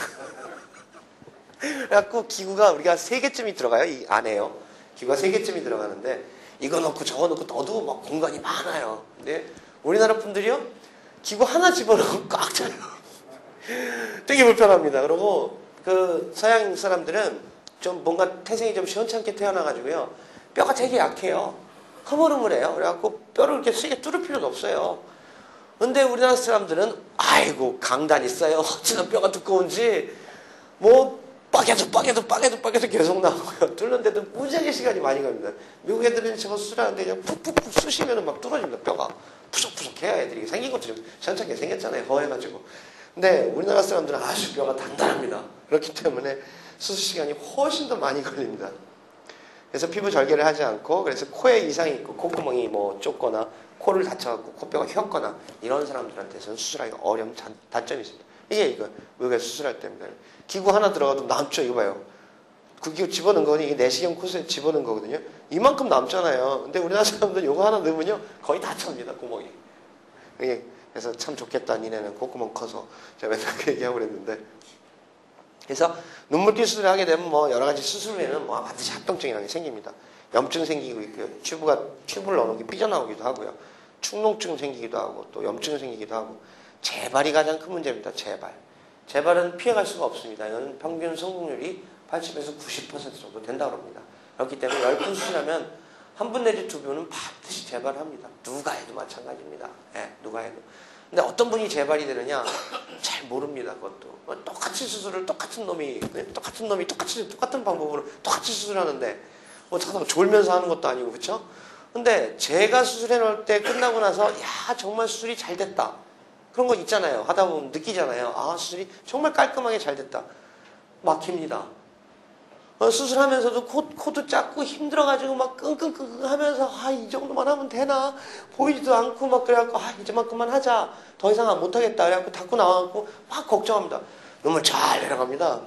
그래갖고 기구가 우리가 세 개쯤이 들어가요. 이 안에요. 기구가 세 개쯤이 들어가는데 이거 넣고 저거 넣고 넣어도 막 공간이 많아요. 근데 우리나라 분들이요. 기구 하나 집어넣으면 꽉 차요. 되게 불편합니다. 그리고 그 서양 사람들은 좀 뭔가 태생이 좀 시원찮게 태어나가지고요. 뼈가 되게 약해요. 흐물흐물해요. 그래갖고 뼈를 이렇게 세게 뚫을 필요도 없어요. 근데 우리나라 사람들은 아이고 강단 있어요. 어찌나 뼈가 두꺼운지 뭐 빠개도 빠개도 빠개도 빠개도 계속 나오고요. 뚫는데도 무지하게 시간이 많이 걸립니다. 미국 애들은 저거 수술하는데 그냥 푹푹푹 쑤시면 막 뚫어집니다. 뼈가 푸석푸석 해야 애들이 생긴 것도 좀 시원찮게 생겼잖아요. 허해가지고. 근데 우리나라 사람들은 아주 뼈가 단단합니다. 그렇기 때문에 수술 시간이 훨씬 더 많이 걸립니다. 그래서 피부 절개를 하지 않고 그래서 코에 이상이 있고 콧구멍이 뭐 좁거나 코를 다쳐갖고 코뼈가 휘었거나 이런 사람들한테서는 수술하기가 어려운 단, 단점이 있습니다. 이게 이거 미국에서 수술할 때입니다. 기구 하나 들어가도 남죠. 이거 봐요. 그 기구 집어넣은 거니 이게 내시경 코스에 집어넣은 거거든요. 이만큼 남잖아요. 근데 우리나라 사람들 이거 하나 넣으면요 거의 다 찹니다. 구멍이. 그래서 참 좋겠다. 니네는 콧구멍 커서 제가 맨날 그 얘기하고 그랬는데 그래서 눈물기 수술을 하게 되면 뭐 여러 가지 수술 후에는 뭐 반드시 합병증이라는 게 생깁니다. 염증 생기고 있고요. 튜브가 튜브를 넣는 게 삐져나오기도 하고요. 축농증 생기기도 하고 또 염증 생기기도 하고 재발이 가장 큰 문제입니다. 재발. 재발은 피해갈 수가 없습니다. 이건 평균 성공률이 팔십에서 구십 퍼센트 정도 된다고 합니다. 그렇기 때문에 십 분 수술하면 한 분 내지 두 분은 반드시 재발합니다. 누가 해도 마찬가지입니다. 네, 누가 해도. 근데 어떤 분이 재발이 되느냐? 잘 모릅니다. 그것도. 똑같이 수술을 똑같은 놈이 똑같은 놈이 똑같이 똑같은 방법으로 똑같이 수술하는데 뭐 하다가 졸면서 하는 것도 아니고 그렇죠? 근데 제가 수술해 놓을 때 끝나고 나서 야 정말 수술이 잘 됐다. 그런 거 있잖아요. 하다 보면 느끼잖아요. 아 수술이 정말 깔끔하게 잘 됐다. 막힙니다. 어, 수술하면서도 코, 코도 작고 힘들어가지고 막 끙끙끙끙 하면서 아 이 정도만 하면 되나 보이지도 않고 막 그래갖고 아 이제만큼만 하자 더 이상 못하겠다 그래갖고 닫고 나와갖고 막 걱정합니다. 눈물 잘 내려갑니다.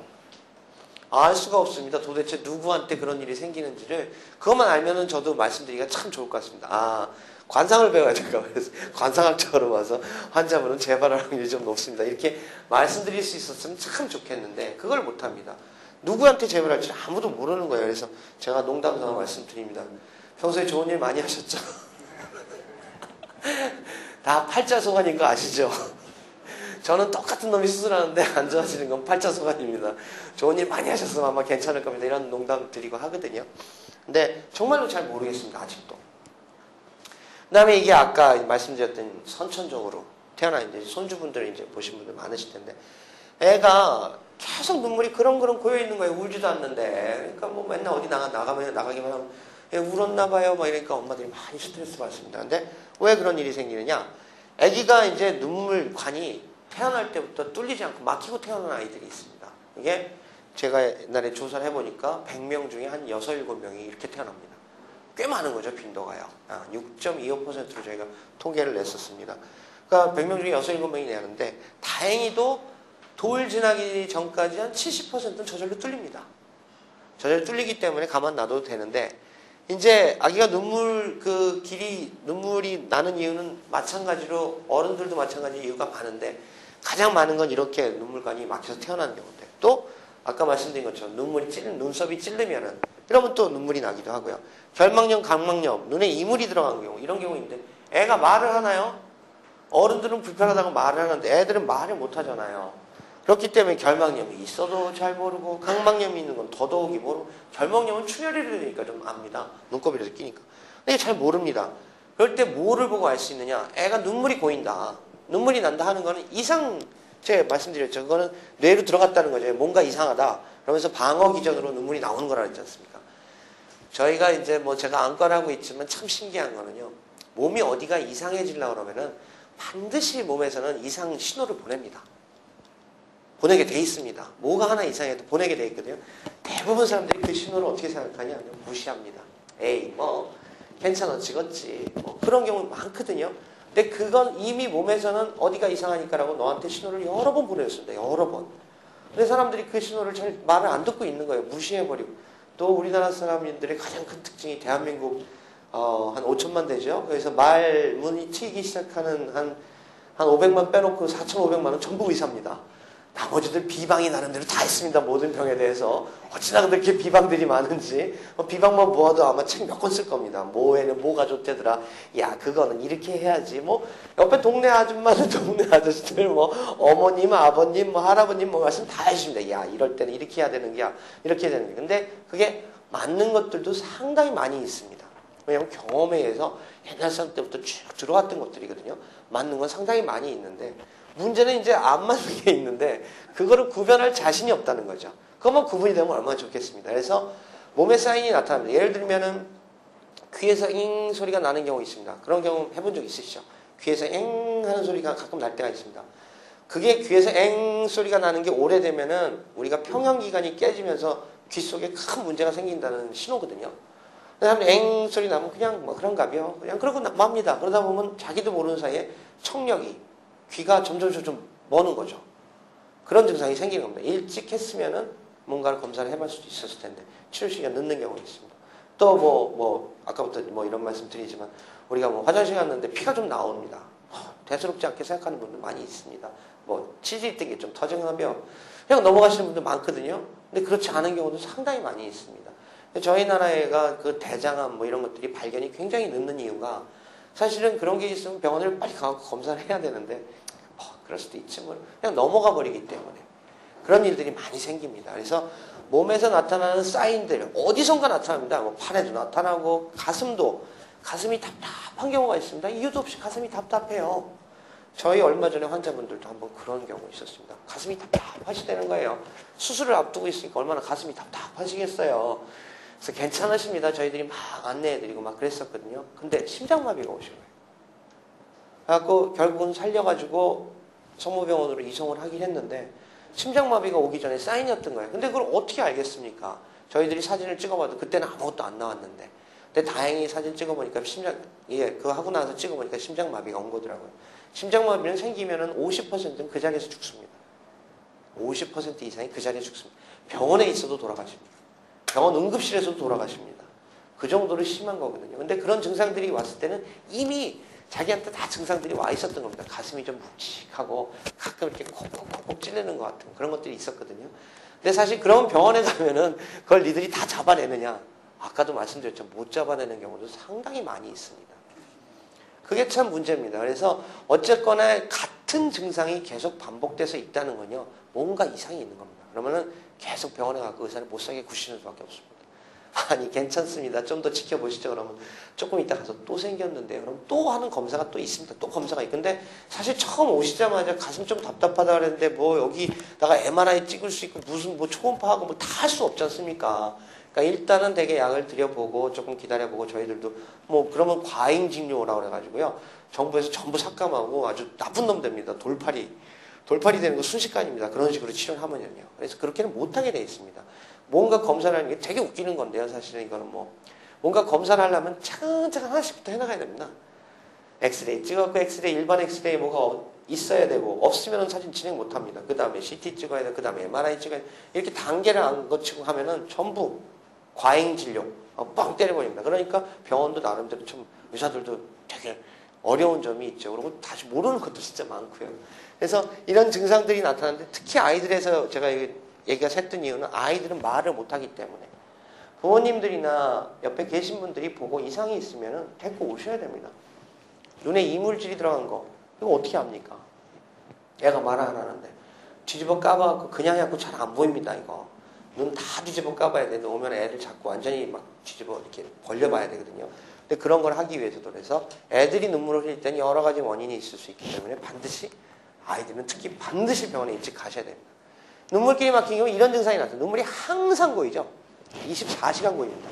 알 수가 없습니다. 도대체 누구한테 그런 일이 생기는지를 그것만 알면은 저도 말씀드리기가 참 좋을 것 같습니다. 아 관상을 배워야 될까 그래서 관상학적으로 와서 환자분은 재발할 확률이 좀 높습니다. 이렇게 말씀드릴 수 있었으면 참 좋겠는데 그걸 못합니다. 누구한테 재발할지 아무도 모르는 거예요. 그래서 제가 농담삼아 말씀드립니다. 평소에 좋은 일 많이 하셨죠? 다 팔자소관인 거 아시죠? 저는 똑같은 놈이 수술하는데 안 좋아지는 건 팔자소관입니다. 좋은 일 많이 하셨으면 아마 괜찮을 겁니다. 이런 농담 드리고 하거든요. 근데 정말로 잘 모르겠습니다. 아직도. 그 다음에 이게 아까 말씀드렸던 선천적으로 태어난 이제 손주분들 이제 보신 분들 많으실 텐데 애가 계속 눈물이 그렁그렁 고여 있는 거예요. 울지도 않는데. 그러니까 뭐 맨날 어디 나가, 나가면, 나가기만 하면, 애 울었나 봐요. 막 이러니까 엄마들이 많이 스트레스 받습니다. 근데 왜 그런 일이 생기느냐? 아기가 이제 눈물관이 태어날 때부터 뚫리지 않고 막히고 태어난 아이들이 있습니다. 이게 제가 옛날에 조사를 해보니까 백 명 중에 한 육, 일곱 명이 이렇게 태어납니다. 꽤 많은 거죠, 빈도가요. 아, 육 점 이오 퍼센트로 저희가 통계를 냈었습니다. 그러니까 백 명 중에 육, 일곱 명이 내는데 다행히도 돌 지나기 전까지 한 칠십 퍼센트는 저절로 뚫립니다. 저절로 뚫리기 때문에 가만 놔둬도 되는데 이제 아기가 눈물 그 길이 눈물이 나는 이유는 마찬가지로 어른들도 마찬가지 이유가 많은데 가장 많은 건 이렇게 눈물관이 막혀서 태어나는 경우인데 또 아까 말씀드린 것처럼 눈물이 찔 눈썹이 찔르면은 이러면 또 눈물이 나기도 하고요. 결막염, 각막염, 눈에 이물이 들어간 경우 이런 경우인데 애가 말을 하나요? 어른들은 불편하다고 말을 하는데 애들은 말을 못 하잖아요. 그렇기 때문에 결막염이 있어도 잘 모르고 각막염이 있는 건 더더욱이 모르고 결막염은 충혈이 되니까 좀 압니다. 눈곱이라도 끼니까. 근데 잘 모릅니다. 그럴 때 뭐를 보고 알 수 있느냐? 애가 눈물이 고인다. 눈물이 난다 하는 거는 이상 제가 말씀드렸죠. 그거는 뇌로 들어갔다는 거죠. 뭔가 이상하다. 그러면서 방어 기전으로 눈물이 나오는 거라 그랬지 않습니까? 저희가 이제 뭐 제가 안과를 하고 있지만 참 신기한 거는요. 몸이 어디가 이상해지려고 그러면은 반드시 몸에서는 이상 신호를 보냅니다. 보내게 돼 있습니다. 뭐가 하나 이상해도 보내게 돼 있거든요. 대부분 사람들이 그 신호를 어떻게 생각하냐? 무시합니다. 에이 뭐 괜찮아지겠지. 뭐 그런 경우 많거든요. 근데 그건 이미 몸에서는 어디가 이상하니까라고 너한테 신호를 여러 번 보내줬습니다. 여러 번. 근데 사람들이 그 신호를 잘 말을 안 듣고 있는 거예요. 무시해버리고. 또 우리나라 사람들의 가장 큰 특징이 대한민국 어, 한 오천만 되죠. 그래서 말문이 트이기 시작하는 한, 한 오백만 빼놓고 사천오백만은 전부 의사입니다. 나머지들 비방이 나름대로 다 있습니다. 모든 병에 대해서. 어찌나 그렇게 비방들이 많은지. 비방만 모아도 아마 책 몇 권 쓸 겁니다. 뭐에는 뭐가 좋대더라. 야, 그거는 이렇게 해야지. 뭐, 옆에 동네 아줌마는 동네 아저씨들, 뭐, 어머님, 아버님, 뭐, 할아버님, 뭐, 말씀 다 해주십니다. 야, 이럴 때는 이렇게 해야 되는 게야. 이렇게 해야 되는 게. 근데 그게 맞는 것들도 상당히 많이 있습니다. 왜냐하면 경험에 의해서 옛날 사람 때부터 쭉 들어왔던 것들이거든요. 맞는 건 상당히 많이 있는데, 문제는 이제 안 맞는 게 있는데 그거를 구별할 자신이 없다는 거죠. 그것만 구분이 되면 얼마나 좋겠습니다. 그래서 몸에 사인이 나타납니다. 예를 들면은 귀에서 잉 소리가 나는 경우 있습니다. 그런 경우 해본 적 있으시죠? 귀에서 엥 하는 소리가 가끔 날 때가 있습니다. 그게 귀에서 엥 소리가 나는 게 오래되면은 우리가 평형기관이 깨지면서 귀 속에 큰 문제가 생긴다는 신호거든요. 사람들이 엥 소리 나면 그냥 뭐 그런가벼. 그냥 그러고 맙니다. 그러다 보면 자기도 모르는 사이에 청력이 귀가 점점 점점 머는 거죠. 그런 증상이 생기는 겁니다. 일찍 했으면은 뭔가를 검사를 해볼 수도 있었을 텐데 치료 시기가 늦는 경우가 있습니다. 또 뭐 뭐 아까부터 뭐 이런 말씀 드리지만 우리가 뭐 화장실 갔는데 피가 좀 나옵니다. 대수롭지 않게 생각하는 분들 많이 있습니다. 뭐 치질 있던 게 좀 터정하며 그냥 넘어가시는 분들 많거든요. 근데 그렇지 않은 경우도 상당히 많이 있습니다. 저희 나라에가 그 대장암 뭐 이런 것들이 발견이 굉장히 늦는 이유가 사실은 그런 게 있으면 병원을 빨리 가서 검사를 해야 되는데 뭐 그럴 수도 있지 뭐 그냥 넘어가 버리기 때문에 그런 일들이 많이 생깁니다. 그래서 몸에서 나타나는 사인들 어디선가 나타납니다. 뭐 팔에도 나타나고 가슴도 가슴이 답답한 경우가 있습니다. 이유도 없이 가슴이 답답해요. 저희 얼마 전에 환자분들도 한번 그런 경우 있었습니다. 가슴이 답답하시다는 거예요. 수술을 앞두고 있으니까 얼마나 가슴이 답답하시겠어요. 그래서 괜찮으십니다. 저희들이 막 안내해드리고 막 그랬었거든요. 근데 심장마비가 오신 거예요. 그래갖고 결국은 살려가지고 성모병원으로 이송을 하긴 했는데 심장마비가 오기 전에 사인이었던 거예요. 근데 그걸 어떻게 알겠습니까? 저희들이 사진을 찍어봐도 그때는 아무것도 안 나왔는데. 근데 다행히 사진 찍어보니까 심장, 예, 그거 하고 나서 찍어보니까 심장마비가 온 거더라고요. 심장마비는 생기면은 오십 퍼센트는 그 자리에서 죽습니다. 오십 퍼센트 이상이 그 자리에 죽습니다. 병원에 있어도 돌아가십니다. 병원 응급실에서도 돌아가십니다. 그 정도로 심한 거거든요. 근데 그런 증상들이 왔을 때는 이미 자기한테 다 증상들이 와 있었던 겁니다. 가슴이 좀 묵직하고 가끔 이렇게 콕콕콕콕 찔리는 것 같은 그런 것들이 있었거든요. 근데 사실 그런 병원에 가면은 그걸 니들이 다 잡아내느냐? 아까도 말씀드렸죠. 못 잡아내는 경우도 상당히 많이 있습니다. 그게 참 문제입니다. 그래서 어쨌거나 같은 증상이 계속 반복돼서 있다는 건요. 뭔가 이상이 있는 겁니다. 그러면은 계속 병원에 가고 의사를 못 사게 구시는 수밖에 없습니다. 아니 괜찮습니다. 좀 더 지켜보시죠. 그러면 조금 있다 가서 또 생겼는데 그럼 또 하는 검사가 또 있습니다. 또 검사가 있고 근데 사실 처음 오시자마자 가슴 좀 답답하다 그랬는데 뭐 여기다가 엠알아이 찍을 수 있고 무슨 뭐 초음파하고 뭐 다 할 수 없지 않습니까? 그러니까 일단은 되게 약을 들여보고 조금 기다려보고 저희들도 뭐 그러면 과잉진료라고 그래가지고요. 정부에서 전부 삭감하고 아주 나쁜 놈 됩니다. 돌팔이. 돌팔이 되는 거 순식간입니다. 그런 식으로 치료를 하면요. 그래서 그렇게는 못하게 돼 있습니다. 뭔가 검사를 하는 게 되게 웃기는 건데요. 사실은 이거는 뭐 뭔가 검사를 하려면 차근차근 하나씩부터 해나가야 됩니다. 엑스레이 찍었고 엑스레이 일반 엑스레이 뭐가 있어야 되고 없으면 사진 진행 못합니다. 그 다음에 씨티 찍어야 돼. 그 다음에 엠알아이 찍어야 돼. 이렇게 단계를 안 거치고 하면은 전부 과잉진료 뻥 때려버립니다. 그러니까 병원도 나름대로 좀 의사들도 되게 어려운 점이 있죠. 그리고 다시 모르는 것도 진짜 많고요. 그래서 이런 증상들이 나타나는데 특히 아이들에서 제가 얘기가 샜던 이유는 아이들은 말을 못하기 때문에 부모님들이나 옆에 계신 분들이 보고 이상이 있으면 데리고 오셔야 됩니다. 눈에 이물질이 들어간 거 이거 어떻게 합니까? 애가 말을 안 하는데 뒤집어 까봐갖고 그냥 해갖고 잘 안 보입니다. 이거 눈 다 뒤집어 까봐야 되는데 오면 애를 자꾸 완전히 막 뒤집어 이렇게 벌려봐야 되거든요. 근데 그런 걸 하기 위해서도 그래서 애들이 눈물을 흘릴 때는 여러 가지 원인이 있을 수 있기 때문에 반드시 아이들은 특히 반드시 병원에 일찍 가셔야 됩니다. 눈물길이 막힌 경우 이런 증상이 나타나요. 눈물이 항상 고이죠. 이십사 시간 고입니다.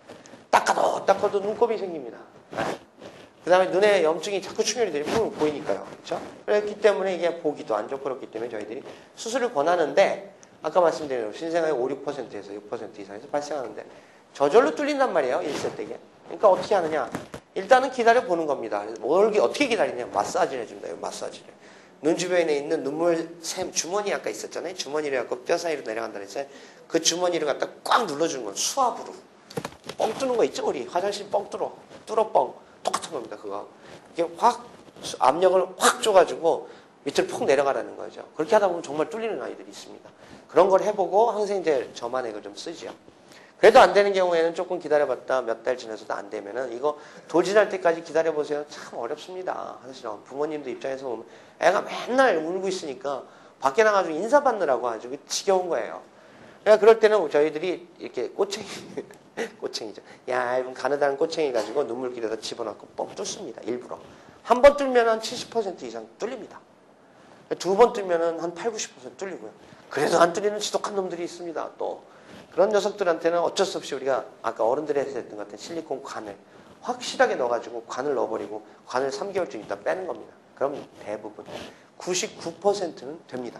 닦아도 닦아도 눈곱이 생깁니다. 네. 그 다음에 눈에 염증이 자꾸 충혈이 되면 보이니까요. 그렇죠? 그렇기 때문에 이게 보기도 안 좋고 그렇기 때문에 저희들이 수술을 권하는데 아까 말씀드린 대로 신생아의 오, 육 퍼센트에서 육 퍼센트 이상에서 발생하는데 저절로 뚫린단 말이에요. 일 세 때게. 그러니까 어떻게 하느냐. 일단은 기다려보는 겁니다. 뭘 어떻게 기다리냐. 마사지를 해준다. 마사지를. 눈 주변에 있는 눈물샘 주머니 아까 있었잖아요. 주머니를 갖고 뼈 사이로 내려간다 그랬어요. 그 주머니를 갖다 꽉 눌러주는 건 수압으로. 뻥 뚫는 거 있죠? 우리 화장실 뻥 뚫어. 뚫어 뻥. 똑같은 겁니다. 그거. 이게 확 압력을 확 줘가지고 밑으로 푹 내려가라는 거죠. 그렇게 하다 보면 정말 뚫리는 아이들이 있습니다. 그런 걸 해보고 항생제 점안액을 좀 쓰죠. 그래도 안 되는 경우에는 조금 기다려봤다 몇 달 지나서도 안 되면은 이거 돌진할 때까지 기다려보세요. 참 어렵습니다. 사실 부모님들 입장에서 보면 애가 맨날 울고 있으니까 밖에 나가지고 인사받느라고 아주 지겨운 거예요. 그러니까 그럴 때는 저희들이 이렇게 꼬챙이, 꼬챙이죠. 얇은 가느다란 꼬챙이 가지고 눈물길에다 집어넣고 뻥 뚫습니다. 일부러. 한 번 뚫면 한 칠십 퍼센트 이상 뚫립니다. 두 번 뚫면 한 팔, 구십 퍼센트 뚫리고요. 그래도 안 뚫리는 지독한 놈들이 있습니다. 또 그런 녀석들한테는 어쩔 수 없이 우리가 아까 어른들이 했던 것 같은 실리콘 관을 확실하게 넣어가지고 관을 넣어버리고 관을 삼 개월쯤 있다 빼는 겁니다. 그럼 대부분 구십구 퍼센트는 됩니다.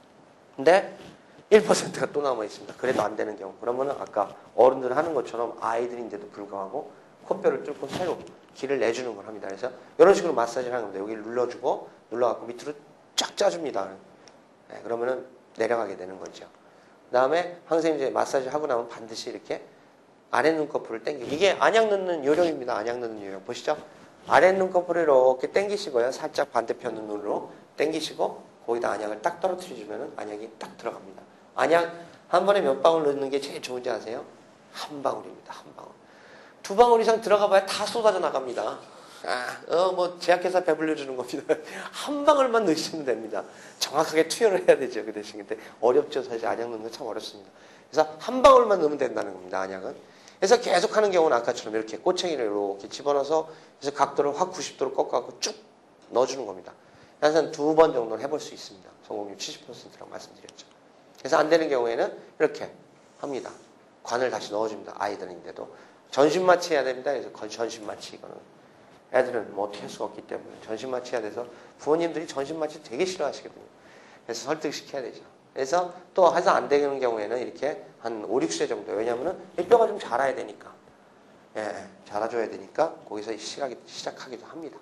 근데 일 퍼센트가 또 남아 있습니다. 그래도 안 되는 경우. 그러면은 아까 어른들 하는 것처럼 아이들인데도 불구하고 코뼈를 뚫고 새로 기를 내주는 걸 합니다. 그래서 이런 식으로 마사지를 하는 겁니다. 여기를 눌러주고 눌러갖고 밑으로 쫙 짜줍니다. 네, 그러면은 내려가게 되는 거죠. 그 다음에 항생제 마사지 하고 나면 반드시 이렇게 아래 눈꺼풀을 당기고 이게 안약 넣는 요령입니다. 안약 넣는 요령 보시죠. 아래 눈꺼풀을 이렇게 당기시고요. 살짝 반대편 눈으로 당기시고 거기다 안약을 딱 떨어뜨려주면 안약이 딱 들어갑니다. 안약 한 번에 몇 방울 넣는 게 제일 좋은지 아세요? 한 방울입니다. 한 방울. 두 방울 이상 들어가봐야 다 쏟아져 나갑니다. 아, 어, 뭐 제약회사 배불려 주는 겁니다. 한 방울만 넣으시면 됩니다. 정확하게 투여를 해야 되죠. 그 대신 근데 어렵죠. 사실 안약 넣는 건 참 어렵습니다. 그래서 한 방울만 넣으면 된다는 겁니다. 안약은. 그래서 계속 하는 경우는 아까처럼 이렇게 꼬챙이를 이렇게 집어넣어서 그래서 각도를 확 구십 도로 꺾어갖고 쭉 넣어주는 겁니다. 그래서 두 번 정도는 해볼 수 있습니다. 성공률 칠십 퍼센트라고 말씀드렸죠. 그래서 안 되는 경우에는 이렇게 합니다. 관을 다시 넣어줍니다. 아이들인데도. 전신 마취해야 됩니다. 그래서 전신 마취 이거는. 애들은 뭐 어떻게 할 수가 없기 때문에 전신 마취해야 돼서 부모님들이 전신 마취 되게 싫어하시거든요. 그래서 설득시켜야 되죠. 그래서 또 해서 안 되는 경우에는 이렇게 한 오, 육 세 정도. 왜냐면은 이 뼈가 좀 자라야 되니까. 예, 자라줘야 되니까 거기서 시작이, 시작하기도 합니다.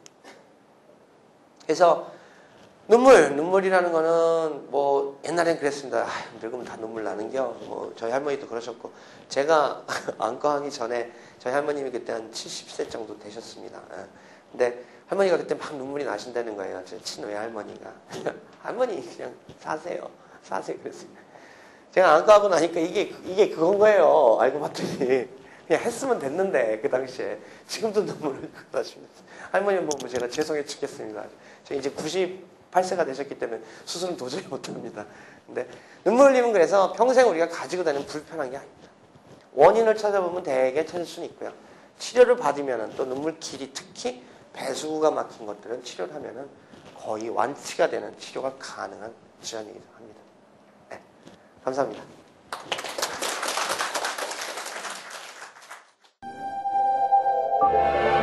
그래서 눈물, 눈물이라는 거는 뭐 옛날엔 그랬습니다. 아, 늙으면 다 눈물 나는겨. 뭐 저희 할머니도 그러셨고 제가 안과 하기 전에 저희 할머님이 그때 한 칠십 세 정도 되셨습니다. 예. 근데 할머니가 그때 막 눈물이 나신다는 거예요. 제 친외 할머니가. 할머니 그냥 사세요. 사세요. 그랬습니다. 제가 안과 하고 나니까 이게 이게 그건 거예요. 알고 봤더니 그냥 했으면 됐는데 그 당시에 지금도 눈물을 나십니다. 할머니 보면 제가 죄송해 죽겠습니다. 제가 이제 구십팔 세가 되셨기 때문에 수술은 도저히 못합니다. 근데 눈물 흘리면 그래서 평생 우리가 가지고 다니는 불편한 게 아닙니다. 원인을 찾아보면 대개 찾을 수는 있고요. 치료를 받으면 또 눈물 길이, 특히 배수구가 막힌 것들은 치료를 하면 거의 완치가 되는 치료가 가능한 질환이기도 합니다. 네, 감사합니다. Thank you.